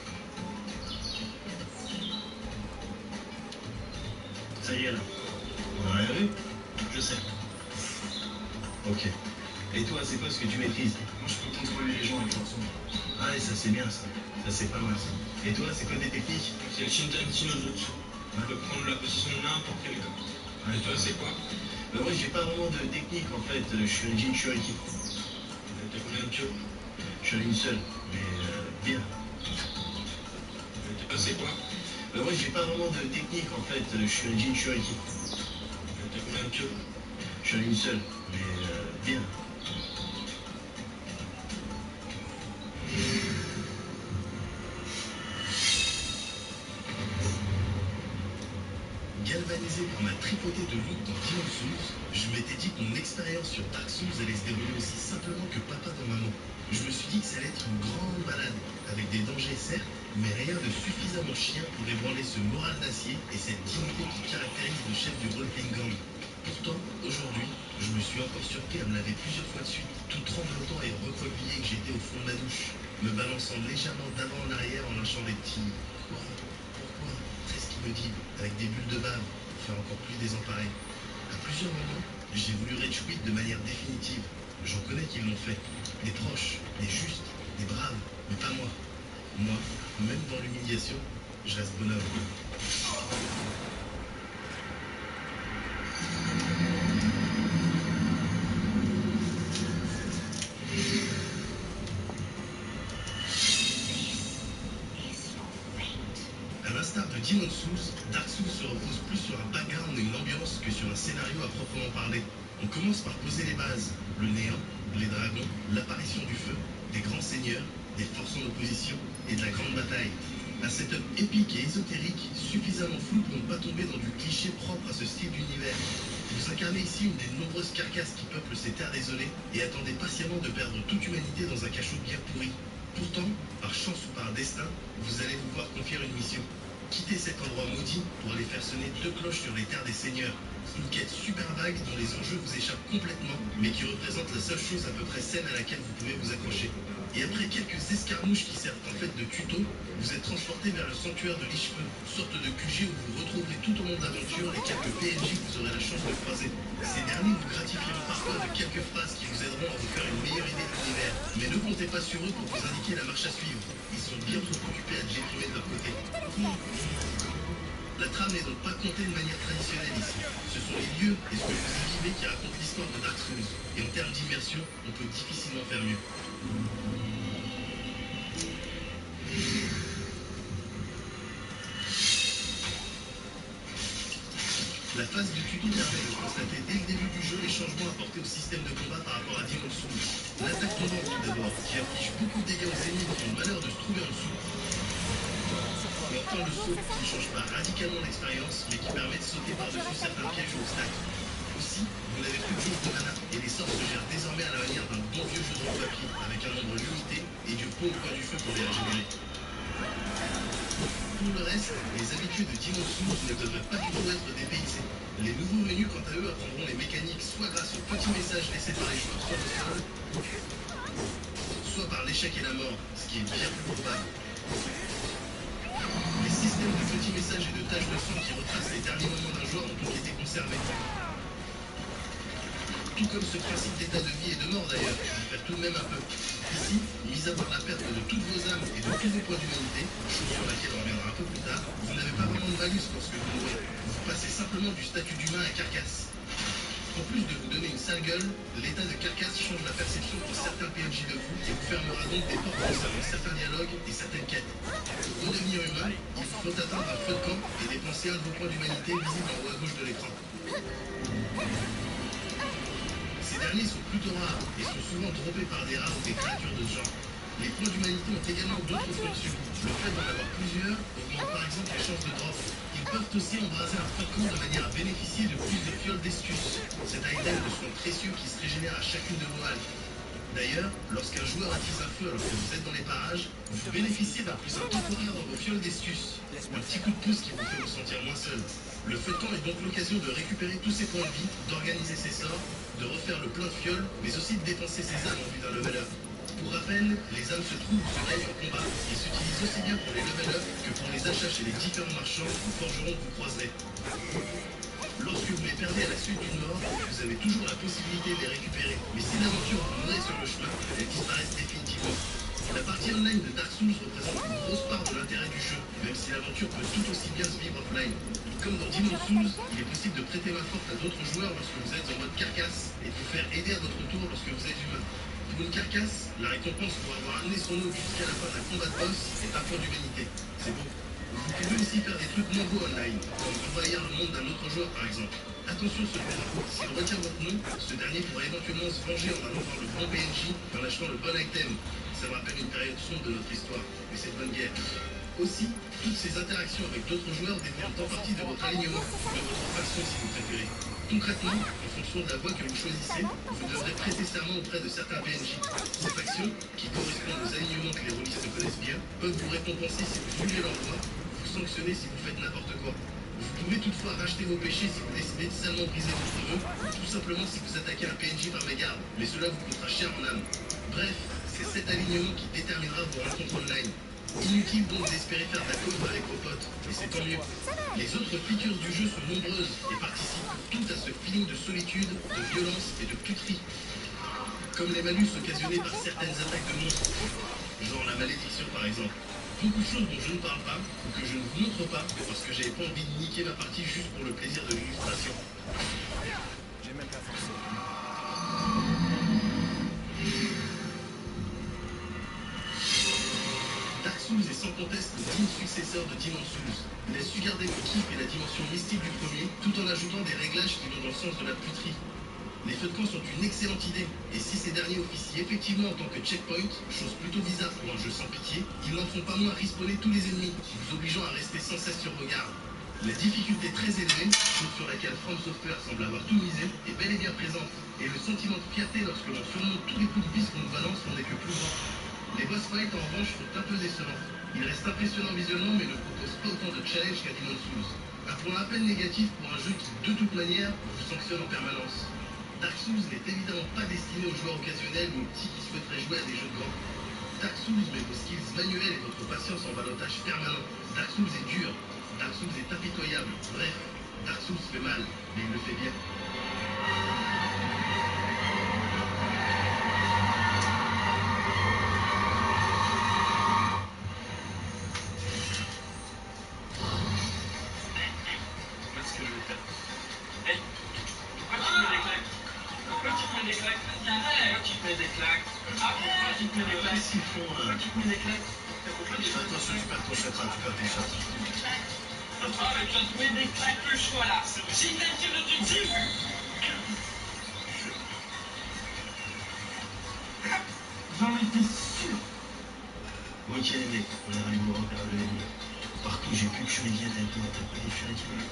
Ça y est, là. On a rien vu? Je sais. Ok. Et toi, c'est quoi ce que tu maîtrises? Moi, je peux contrôler les gens avec leur son. Ah ouais, ça c'est bien ça. Ça c'est pas mal ça. Et toi, c'est quoi tes techniques? C'est le Shintanchi no Jutsu. On peut prendre la position de n'importe quel gars. Et toi, c'est quoi? Bah moi j'ai pas vraiment de technique en fait, je suis un Jinchuriki. T'as combien de queues? J'en ai une seule, mais euh, bien. Et toi, c'est quoi? Bah moi j'ai pas vraiment de technique en fait, je suis un Jinchuriki. T'as combien de queues? J'en ai une seule, mais euh, bien. Galvanisé par ma tripotée de loot dans Demon's Souls, je m'étais dit que mon expérience sur Dark Souls allait se dérouler aussi simplement que papa dans maman. Je me suis dit que ça allait être une grande balade, avec des dangers certes, mais rien de suffisamment chien pour ébranler ce moral d'acier et cette dignité qui caractérise le chef du role-playing gang. Pourtant, aujourd'hui, je me suis encore surpris à me laver plusieurs fois de suite, tout tremblotant et recroquevillé que j'étais au fond de ma douche, me balançant légèrement d'avant en arrière en lâchant des petits « Pourquoi ? Pourquoi ?» presque inaudibles, avec des bulles de bave pour faire encore plus désemparé. À plusieurs moments, j'ai voulu rage quit de manière définitive. J'en connais qui l'ont fait. Des proches, des justes, des braves, mais pas moi. Moi, même dans l'humiliation, je reste bonhomme. À l'instar de Demon's Souls, Dark Souls se repose plus sur un background et une ambiance que sur un scénario à proprement parler. On commence par poser les bases, le néant, les dragons, l'apparition du feu, des grands seigneurs, des forces en opposition et de la grande bataille. Un setup épique et ésotérique, suffisamment flou pour ne pas tomber dans du cliché propre à ce style d'univers. Vous incarnez ici une des nombreuses carcasses qui peuplent ces terres désolées et attendez patiemment de perdre toute humanité dans un cachot bien pourri. Pourtant, par chance ou par destin, vous allez vous voir confier une mission. Quittez cet endroit maudit pour aller faire sonner deux cloches sur les terres des seigneurs. Une quête super vague dont les enjeux vous échappent complètement, mais qui représente la seule chose à peu près saine à laquelle vous pouvez vous accrocher. Et après quelques escarmouches qui servent en fait de tuto, vous êtes transporté vers le sanctuaire de Lichefeu, sorte de Q G où vous retrouverez tout au long d'aventure les quelques P N J que vous aurez la chance de croiser. Ces derniers vous gratifieront parfois de quelques phrases qui vous aideront à vous faire une meilleure idée de l'univers. Mais ne comptez pas sur eux pour vous indiquer la marche à suivre. Ils sont bien trop occupés à te géprimer de leur côté. La trame n'est donc pas contée de manière traditionnelle ici. Ce sont les lieux et ce que vous y vivez qui racontent l'histoire de Dark Souls. Et en termes d'immersion, on peut difficilement faire mieux. La phase de tuto permet de constater dès le début du jeu les changements apportés au système de combat par rapport à Demon's Souls. L'attaque tombante tout d'abord, qui inflige beaucoup de dégâts aux ennemis qui ont le malheur de se trouver en dessous. Et enfin le saut, qui ne change pas radicalement l'expérience, mais qui permet de sauter par-dessus certains pièges ou obstacles. Aussi, vous n'avez plus de jauge de mana, et les sorts se gèrent désormais à la manière d'un bon vieux jeu de rôle papier, avec un nombre limité et du pot au coin du feu pour les régénérer. Pour le reste, les habitués de Demon's Souls ne devraient pas du tout être dépaysés. Les nouveaux venus, quant à eux, apprendront les mécaniques soit grâce aux petits messages laissés par les joueurs sur le sol, soit par l'échec et la mort, ce qui est bien plus probable. Les systèmes de petits messages et de taches de sang qui retracent les derniers moments d'un joueur ont donc été conservés. Tout comme ce principe d'état de vie et de mort d'ailleurs, qui diffère tout de même un peu. Ici, mis à part la perte de toutes vos âmes et de tous vos points d'humanité, chose sur laquelle on reviendra un peu plus tard, vous n'avez pas vraiment de malus lorsque vous mourrez. Vous passez simplement du statut d'humain à carcasse. En plus de vous donner une sale gueule, l'état de carcasse change la perception pour certains P N J de vous et vous fermera donc des portes concernant certains dialogues et certaines quêtes. Pour devenir humain, il vous faut atteindre un feu de camp et dépenser un de vos points d'humanité visible en haut à gauche de l'écran. Ces derniers sont plutôt rares et sont souvent droppés par des rats ou des créatures de ce genre. Les points d'humanité ont également d'autres fonctions. Le fait d'en avoir plusieurs augmente par exemple les chances de drop. Ils peuvent aussi embraser un feu de camp de manière à bénéficier de plus de fioles d'estus, cet item de soins précieux qui se régénère à chacune de vos haltes. D'ailleurs, lorsqu'un joueur attise un feu alors que vous êtes dans les parages, vous bénéficiez d'un plus un temporaire dans vos fioles d'estus. Un petit coup de pouce qui vous fait vous sentir moins seul. Le feu de camp est donc l'occasion de récupérer tous ses points de vie, d'organiser ses sorts, de refaire le plein de fioles, mais aussi de dépenser ses âmes en vue d'un level up. Pour rappel, les âmes se trouvent ou se gagnent en combat et s'utilisent aussi bien pour les level up que pour les achats chez les différents marchands ou forgerons que vous croiserez. Lorsque vous les perdez à la suite d'une mort, vous avez toujours la possibilité de les récupérer, mais si l'aventure vous mourait sur le chemin, elles disparaissent définitivement. La partie online de Dark Souls représente une grosse part de l'intérêt du jeu, même si l'aventure peut tout aussi bien se vivre offline. Comme dans Demon's Souls, il est possible de prêter main forte à d'autres joueurs lorsque vous êtes en mode carcasse et de vous faire aider à votre tour lorsque vous êtes humain. Pour une carcasse, la récompense pour avoir amené son eau jusqu'à la fin d'un combat de boss est un point d'humanité. C'est beau. Vous pouvez aussi faire des trucs moins beaux online, comme envahir le monde d'un autre joueur par exemple. Attention cependant, s'il retient votre nom, ce dernier pourrait éventuellement se venger en allant voir le bon P N J et en achetant le bon item. Ça me rappelle une période sombre de notre histoire, mais c'est de bonne guerre. Aussi, toutes ces interactions avec d'autres joueurs dépendent en partie de votre alignement, de votre faction si vous préférez. Concrètement, en fonction de la voie que vous choisissez, vous devrez prêter serment auprès de certains P N J. Ces factions, qui correspondent aux alignements que les rôlistes connaissent bien, peuvent vous récompenser si vous suivez leur voie, vous sanctionner si vous faites n'importe quoi. Vous pouvez toutefois racheter vos péchés si vous décidez de salement briser votre vœu, ou tout simplement si vous attaquez un P N J par mégarde, mais cela vous coûtera cher en âme. Bref, c'est cet alignement qui déterminera vos rencontres online. Inutile donc d'espérer faire de la cover avec vos potes, mais c'est tant mieux. Les autres features du jeu sont nombreuses et participent toutes à ce feeling de solitude, de violence et de puterie. Comme les malus occasionnés par certaines attaques de monstres, genre la malédiction par exemple. Beaucoup de choses dont je ne parle pas, ou que je ne vous montre pas, parce que j'avais pas envie de niquer ma partie juste pour le plaisir de l'illustration. J'ai même pas forcé. Dark Souls est sans conteste le digne successeur de Demon's Souls. Il a su garder le kiff et la dimension mystique du premier, tout en ajoutant des réglages qui vont dans le sens de la puterie. Les feux de camp sont une excellente idée, et si ces derniers officient effectivement en tant que checkpoint, chose plutôt bizarre pour un jeu sans pitié, ils n'en font pas moins respawner tous les ennemis, vous obligeant à rester sans cesse sur vos gardes. La difficulté très élevée, chose sur laquelle From Software semble avoir tout misé, est bel et bien présente, et le sentiment de fierté lorsque l'on surmonte tous les coups de vis qu'on nous balance n'en est que plus grand. Les boss fights en revanche sont un peu décevants. Ils restent impressionnants visuellement mais ne proposent pas autant de challenge qu'à Demon's Souls. Un point à peine négatif pour un jeu qui, de toute manière, vous sanctionne en permanence. Dark Souls n'est évidemment pas destiné aux joueurs occasionnels ou aux petits qui souhaiteraient jouer à des jeux de grands. Dark Souls met vos skills manuels et votre patience en ballottage permanent. Dark Souls est dur, Dark Souls est impitoyable. Bref, Dark Souls fait mal, mais il le fait bien. mets des claques. Ah, pourquoi tu te mets des claques? Qu'est-ce qu'ils font là? Pourquoi tu te mets des claques? Attention, tu perds ton chakra, tu perds ton chakra. Ah, mais tu as trouvé des claques le choix là. J'ai une l'objectif. J'en étais sûr. Ok les mecs, on arrive au repère de l'ennemi. Partout j'ai pu tuer Diane avec toi, t'as pas tué Diane.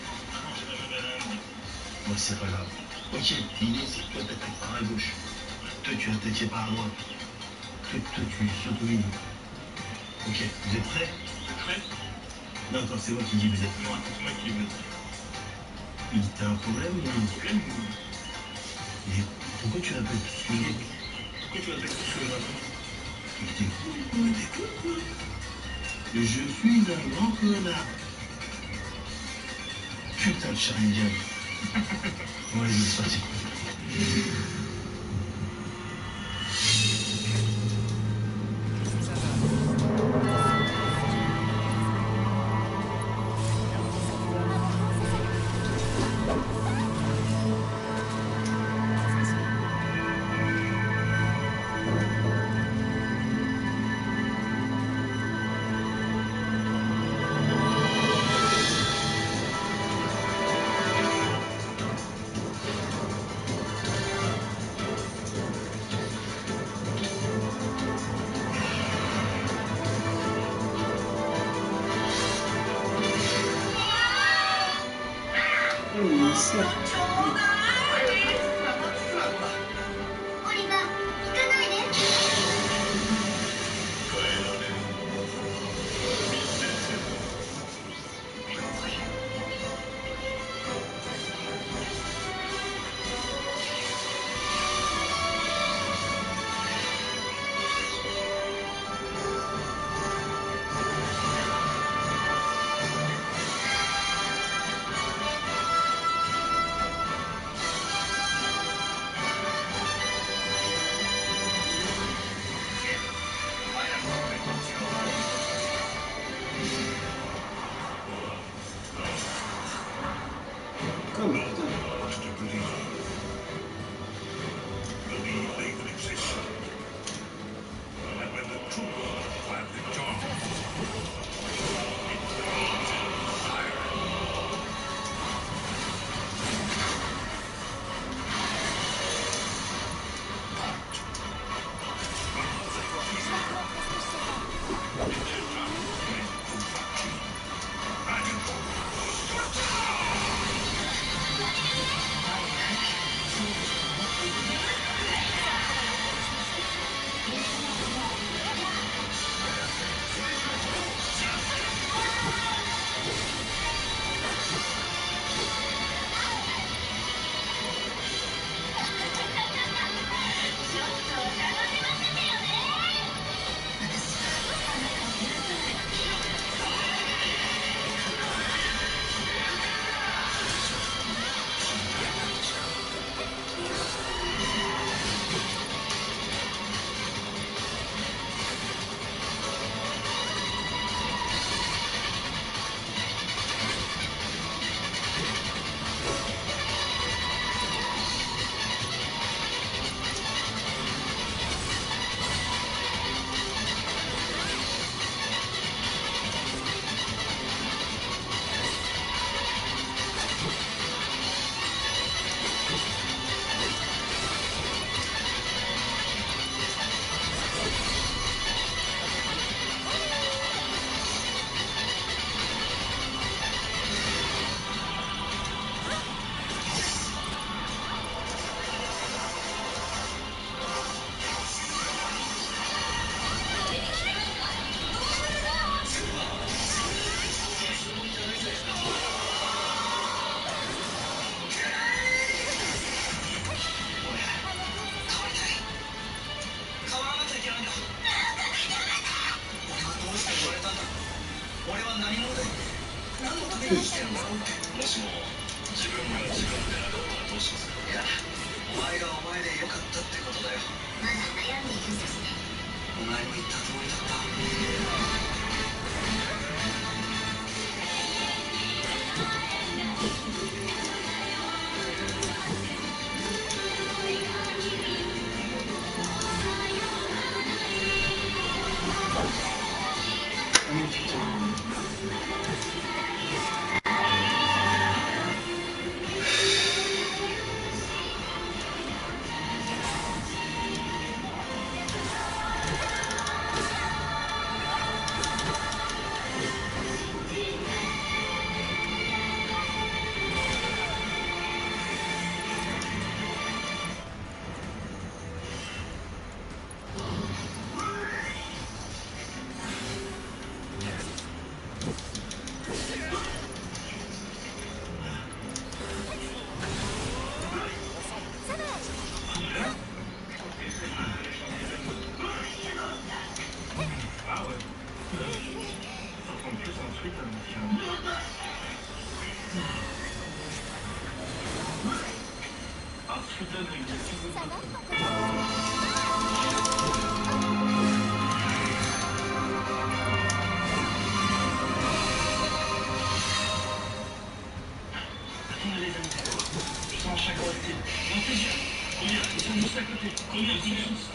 Moi c'est pas grave. Ok, l'idée c'est que toi t'attaques par la gauche. Toi tu attaques par la droite. Toi, toi tu s'auto-mines. Ok, vous êtes prêts? Prêt? Non, attends, c'est moi qui dis vous êtes prêts. Non, c'est moi qui dis vous êtes prêts. Il t'a un problème ou non? Problème? Et pourquoi tu l'appelles tout ce que je Pourquoi tu l'appelles tout ce que je raconte? T'es cool, quoi, t'es cool, quoi. Je suis un grand connard. Putain de Charlie Diane. Ouais, c'est parti.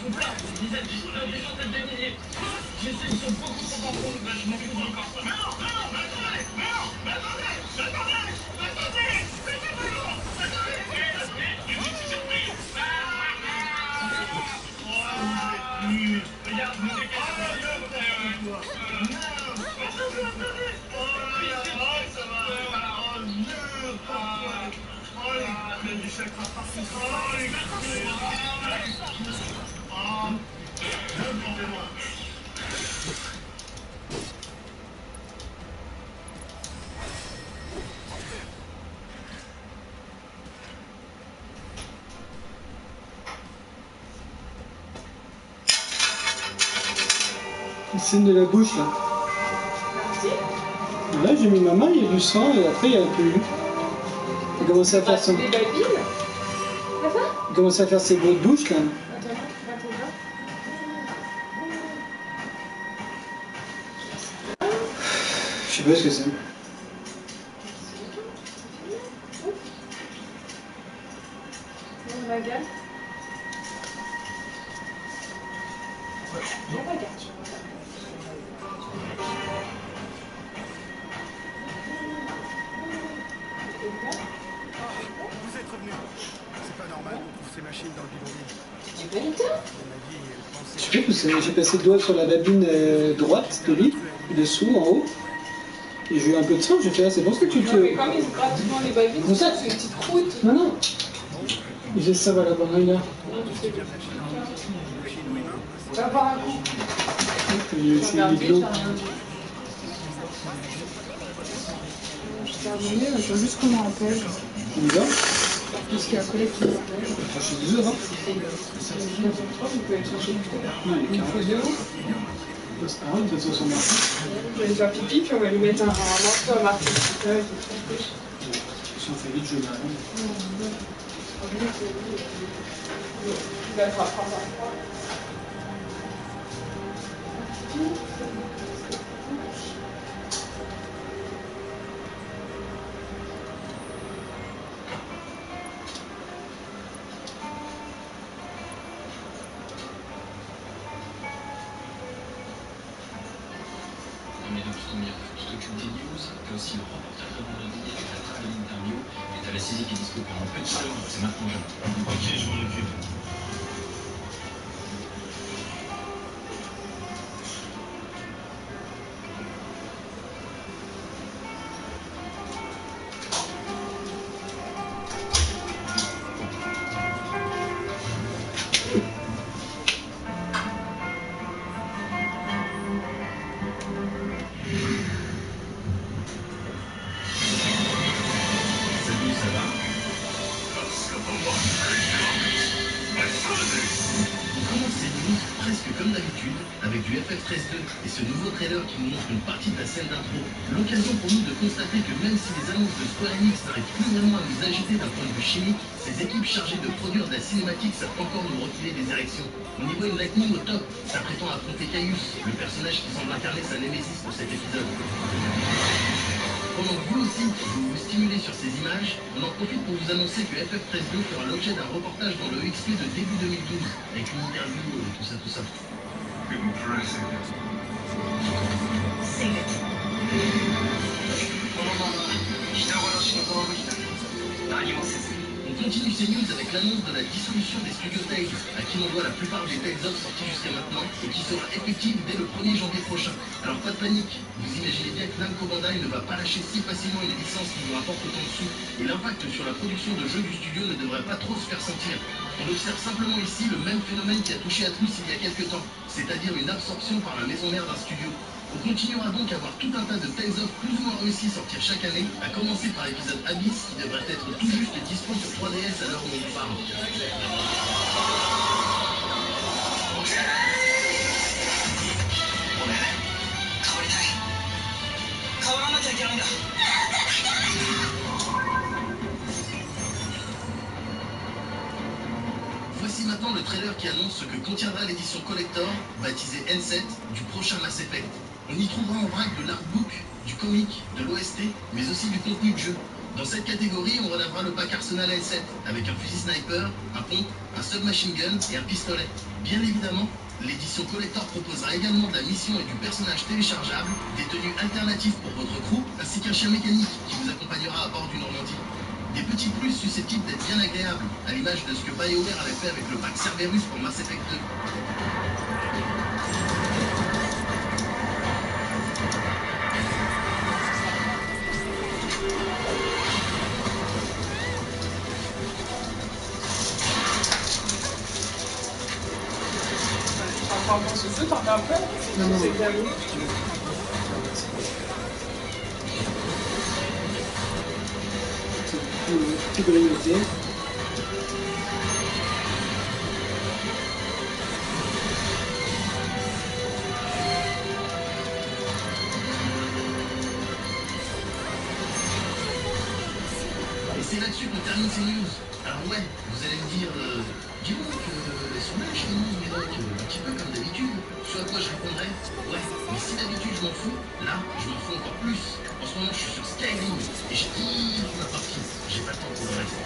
mon père, il disait des centaines de milliers. Je sais, ils sont beaucoup trop en fond, mais je m'en fous encore. Mais non, mais non, mais attendez, mais non, mais attendez, mais attendez, mais attendez, mais attendez, regarde, vous êtes Scène de la bouche là. Là j'ai mis ma main, il y a du sang et après il y a un peu eu. Il a commencé à faire son. Il a commencé à faire ses bruits de bouche là. Je sais pas ce que c'est. Vous êtes revenu. C'est pas normal qu'on trouve ces machines dans le bidonville. Tu peux le dire? Je sais plus où c'est. J'ai passé le doigt sur la babine euh, droite de lui, dessous, en haut. Et j'ai eu un peu de sang, j'ai fait là, c'est bon ce que tu te. Mais comme ils se grattent souvent les babines, Comme ça c'est une petite croûte. Non, non. J'ai ça, voilà, pendant une heure. Tu vas voir un coup. J'ai essayé de l'eau. Je t'ai abonné, je vois juste comment on pêche. Bizarre. Parce qu'il y a un collègue qui m'appelle. Je suis deux heures, hein. Vous pouvez aller chercher Non, il est une fois de haut. C'est pas grave, de toute façon, on marche. Je vais aller faire pipi, puis on va lui mettre un morceau à Martin. Si on fait vite, je vais l'arrêter. Il va être à prendre un froid. Mais depuis ton mieux, tu t'occupes des news, t'as aussi le reportage de vendredi avec la travel interview, et t'as la saisie qui est dispo pendant peu de temps, c'est maintenant jamais. Ok, je m'en occupe. Salut, ça va? On commence ces news presque comme d'habitude, avec du F F treize deux et ce nouveau trailer qui nous montre une partie de la scène d'intro. L'occasion pour nous de constater que même si les annonces de Square Enix n'arrivent plus vraiment à nous agiter d'un point de vue chimique, ces équipes chargées de produire de la cinématique savent encore nous refiler des érections. On y voit une Lightning au top, s'apprêtant à affronter Caius, le personnage qui semble incarner sa némésis pour cet épisode. Pendant que vous aussi, vous vous stimulez sur ces images, on en profite pour vous annoncer que F F treize deux fera l'objet d'un reportage dans le X P de début deux mille douze, avec une interview et tout ça, tout ça. On continue ces news avec l'annonce de la dissolution des studios Tales, à qui l'on doit la plupart des Tales of sortis jusqu'à maintenant, et qui sera effective dès le premier janvier prochain. Alors pas de panique, vous imaginez bien que Namco Bandai ne va pas lâcher si facilement une licence qui nous rapporte autant de sous, et l'impact sur la production de jeux du studio ne devrait pas trop se faire sentir. On observe simplement ici le même phénomène qui a touché Atlus il y a quelques temps, c'est-à-dire une absorption par la maison mère d'un studio. On continuera donc à voir tout un tas de Tales of plus ou moins réussis sortir chaque année, à commencer par l'épisode Abyss qui devrait être tout juste dispo sur trois D S à l'heure où on vous parle. Voici maintenant le trailer qui annonce ce que contiendra l'édition collector, baptisée N sept, du prochain Mass Effect. On y trouvera en vrac de l'artbook, du comic, de l'O S T, mais aussi du contenu de jeu. Dans cette catégorie, on relèvera le pack Arsenal L sept, avec un fusil sniper, un pompe, un submachine gun et un pistolet. Bien évidemment, l'édition collector proposera également de la mission et du personnage téléchargeable, des tenues alternatives pour votre crew, ainsi qu'un chien mécanique qui vous accompagnera à bord du Normandie. Des petits plus susceptibles d'être bien agréables, à l'image de ce que BioWare avait fait avec le pack Cerberus pour Mass Effect deux. Par rapport à ce jeu, t'en as un peu? Non, non. C'est bien oui. Tu peux le noter. Et c'est là-dessus qu'on termine ces news. Alors ouais, vous allez me dire, euh, dis donc, euh, elles sont là chez nous, mais donc, euh, un petit peu comme d'habitude. Ce à quoi je répondrai, ouais, mais si d'habitude je m'en fous, là, je m'en fous encore plus. En ce moment, je suis sur Skyrim, et je kiffe ma partie. J'ai pas le temps pour le reste.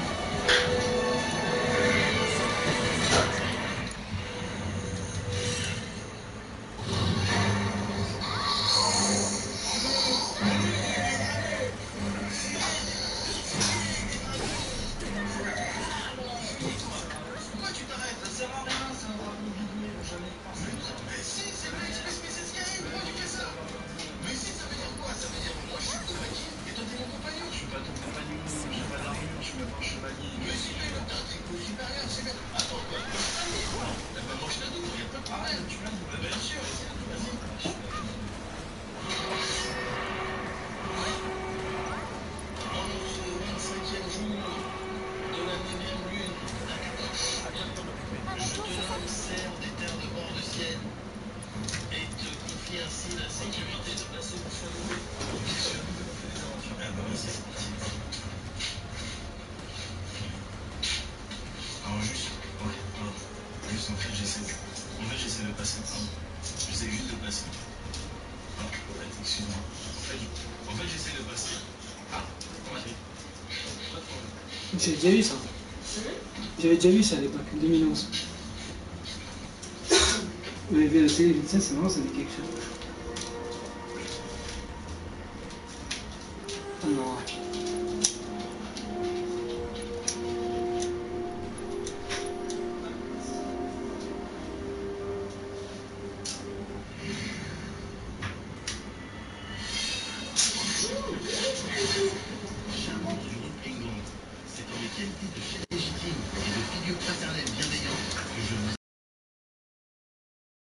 Alors juste, ouais, pardon. Juste en fait j'essaie. En fait j'essaie de passer. Pardon. J'essaie juste de passer. Ah, en fait, excuse-moi. En fait, je- en fait j'essaie de passer. Ah, ouais. Pas de problème. J'ai déjà vu ça. J'avais déjà vu ça à l'époque, deux mille onze. Vous avez vu la télé, ça c'est vraiment, ça dit quelque chose. Oh non.